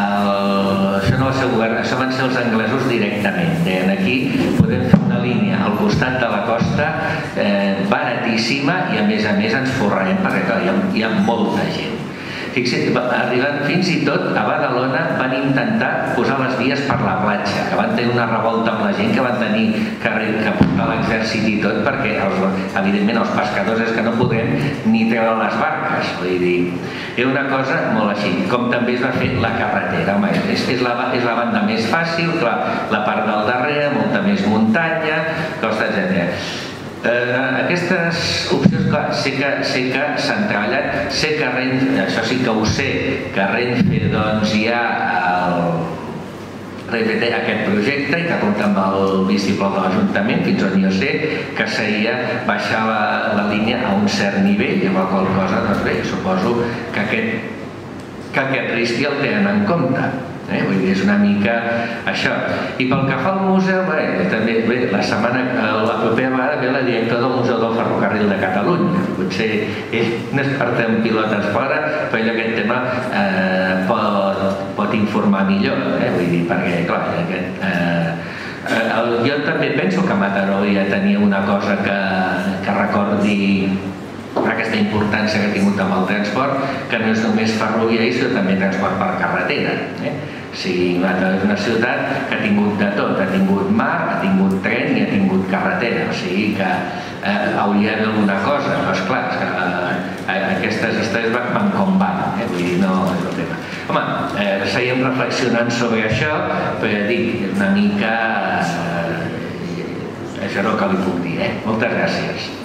el, això no va ser el govern, això van ser els anglesos directament. Deien, aquí podem fer una línia al costat de la costa eh, baratíssima i a més a més ens forrarem perquè clar, hi ha, hi ha molta gent. Fixa't, arribant fins i tot a Badalona van intentar posar les vies per la platja, que van tenir una revolta amb la gent, que van tenir que, que portar l'exèrcit i tot, perquè els, evidentment els pescadors és que no podem ni treure les barques, vull dir, és una cosa molt així, com també es va fer la carretera. Home, és, és, la, és la banda més fàcil, clar, la part del darrere, molta més muntanya, costa, etcètera. Eh, aquestes opcions, clar, sé que sé que s'han treballat, sé que Renfe, això sí que ho sé, que Renfe doncs hi ha el Renfe té aquest projecte i que compta amb el vistiplau de l'Ajuntament, fins on jo sé que seria baixar la, la línia a un cert nivell, amb la qual cosa, doncs bé, suposo que aquest, que aquest risc ja el tenen en compte. Eh? Vull dir, és una mica això. I pel que fa al museu, bé, també, bé, la setmana, la propera vegada ve la directora del Museu del Ferrocarril de Catalunya. Potser ell no és part en pilotes fora, però ell aquest tema eh, pot, pot informar millor, eh? Vull dir, perquè, clar, aquest... Eh, eh, jo també penso que Mataró ja tenia una cosa que, que recordi aquesta importància que ha tingut amb el transport, que no és només ferroviari, sinó també transport per carretera. Eh? O sigui, Mataró és una ciutat que ha tingut de tot, ha tingut mar, ha tingut tren i ha tingut carretera, o sigui que eh, hauria d'haver alguna cosa, però esclar, és que eh, aquestes històries van com van, eh? Vull dir, no és el tema. Home, eh, seguim reflexionant sobre això, però ja dic, una mica... Eh, això és el que li puc dir, eh? Moltes gràcies.